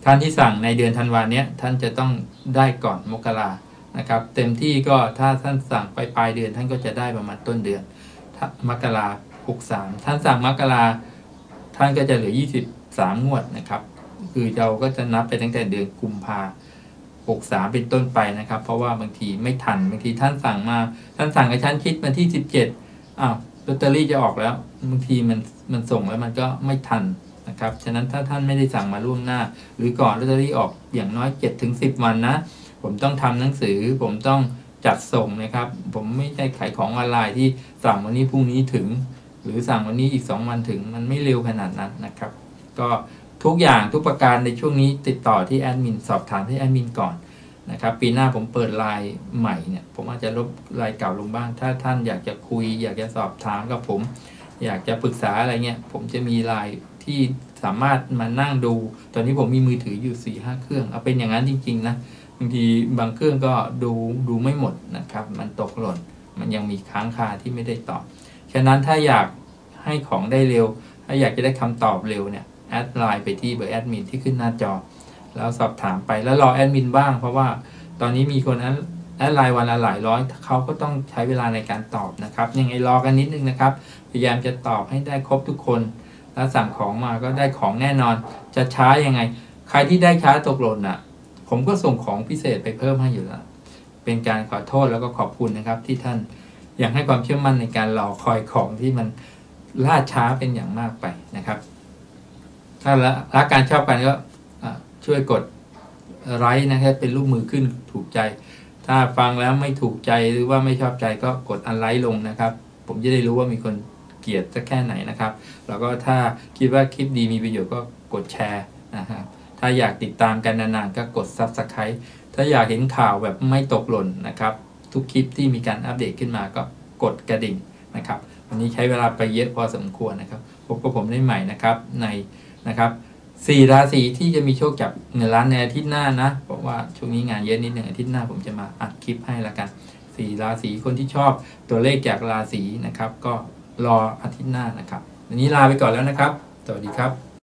ท่านที่สั่งในเดือนธันวาเนี้ยท่านจะต้องได้ก่อนมกรานะครับเต็มที่ก็ถ้าท่านสั่งไปปลายเดือนท่านก็จะได้ประมาณต้นเดือนมกราหกสามท่านสั่งมกราท่านก็จะเหลือยี่สิบสามงวดนะครับคือเราก็จะนับไปตั้งแต่เดือนกุมภาหกสามเป็นต้นไปนะครับเพราะว่าบางทีไม่ทันบางทีท่านสั่งมาท่านสั่งกับชั้นคิดมาที่สิบเจ็ดอ้าวลอตเตอรี่จะออกแล้วบางทีมันมันส่งแล้วมันก็ไม่ทันนะครับฉะนั้นถ้าท่านไม่ได้สั่งมาล่วงหน้าหรือก่อนลอตเตอรี่ออกอย่างน้อย เจ็ดถึงสิบ วันนะผมต้องทำหนังสือผมต้องจัดส่งนะครับผมไม่ใช่ขายของออนไลน์ที่สั่งวันนี้พรุ่งนี้ถึงหรือสั่งวันนี้อีกสองวันถึงมันไม่เร็วขนาดนั้นนะครับก็ทุกอย่างทุกประการในช่วงนี้ติดต่อที่แอดมินสอบถามที่แอดมินก่อนนะครับปีหน้าผมเปิดไลน์ใหม่เนี่ยผมอาจจะลบไลน์เก่าลงบ้างถ้าท่านอยากจะคุยอยากจะสอบถามกับผมอยากจะปรึกษาอะไรเงี้ยผมจะมีไลน์ที่สามารถมานั่งดูตอนนี้ผมมีมือถืออยู่ สี่ห้า เครื่องเอาเป็นอย่างนั้นจริงๆนะบางทีบางเครื่องก็ดูดูไม่หมดนะครับมันตกหล่นมันยังมีค้างคาที่ไม่ได้ตอบฉะนั้นถ้าอยากให้ของได้เร็วถ้าอยากจะได้คำตอบเร็วเนี่ยแอดไลน์ไปที่เบอร์แอดมินที่ขึ้นหน้าจอแล้วสอบถามไปแล้วรอแอดมินบ้างเพราะว่าตอนนี้มีคนแอดไลน์วันละหลายร้อยเขาก็ต้องใช้เวลาในการตอบนะครับยังไงรอกันนิดนึงนะครับพยายามจะตอบให้ได้ครบทุกคนแล้วสั่งของมาก็ได้ของแน่นอนจะช้ายังไงใครที่ได้ช้าตกหล่นอ่ะผมก็ส่งของพิเศษไปเพิ่มให้อยู่แล้วเป็นการขอโทษแล้วก็ขอบคุณนะครับที่ท่านยังให้ความเชื่อมั่นในการรอคอยของที่มันล่าช้าเป็นอย่างมากไปนะครับถ้ารักการชอบกันก็ช่วยกดไลค์นะครับเป็นรูปมือขึ้นถูกใจถ้าฟังแล้วไม่ถูกใจหรือว่าไม่ชอบใจก็กดอันไลค์ลงนะครับผมจะได้รู้ว่ามีคนเกลียดสักแค่ไหนนะครับแล้วก็ถ้าคิดว่าคลิปดีมีประโยชน์ก็กดแชร์นะครับถ้าอยากติดตามกันนานๆก็กด ซับสไครบ์ ถ้าอยากเห็นข่าวแบบไม่ตกหล่นนะครับทุกคลิปที่มีการอัปเดตขึ้นมาก็กดกระดิ่งนะครับวันนี้ใช้เวลาไปเยอะพอสมควรนะครับพบกับผมได้ใหม่นะครับในนะครับสี่ราศีที่จะมีโชคจากเงินล้านในอาทิตย์หน้านะเพราะว่าช่วงนี้งานเยอะนิดหนึ่งอาทิตย์หน้าผมจะมาอัดคลิปให้ละกันสี่ราศีคนที่ชอบตัวเลขจากราศีนะครับก็รออาทิตย์หน้านะครับวันนี้ลาไปก่อนแล้วนะครับสวัสดีครับ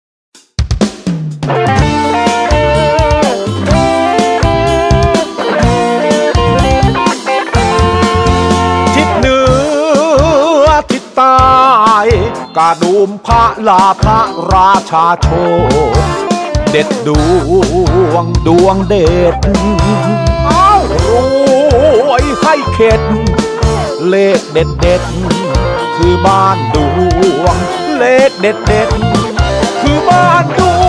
ทิศเหนือทิศใต้กระดุมพระลาพระราชาโชคเด็ดดวงดวงเด็ดเอ้ารวยให้เข็ดเลขเด็ดเด็ดคือบ้านดวงเลขเด็ดเด็ดคือบ้านดว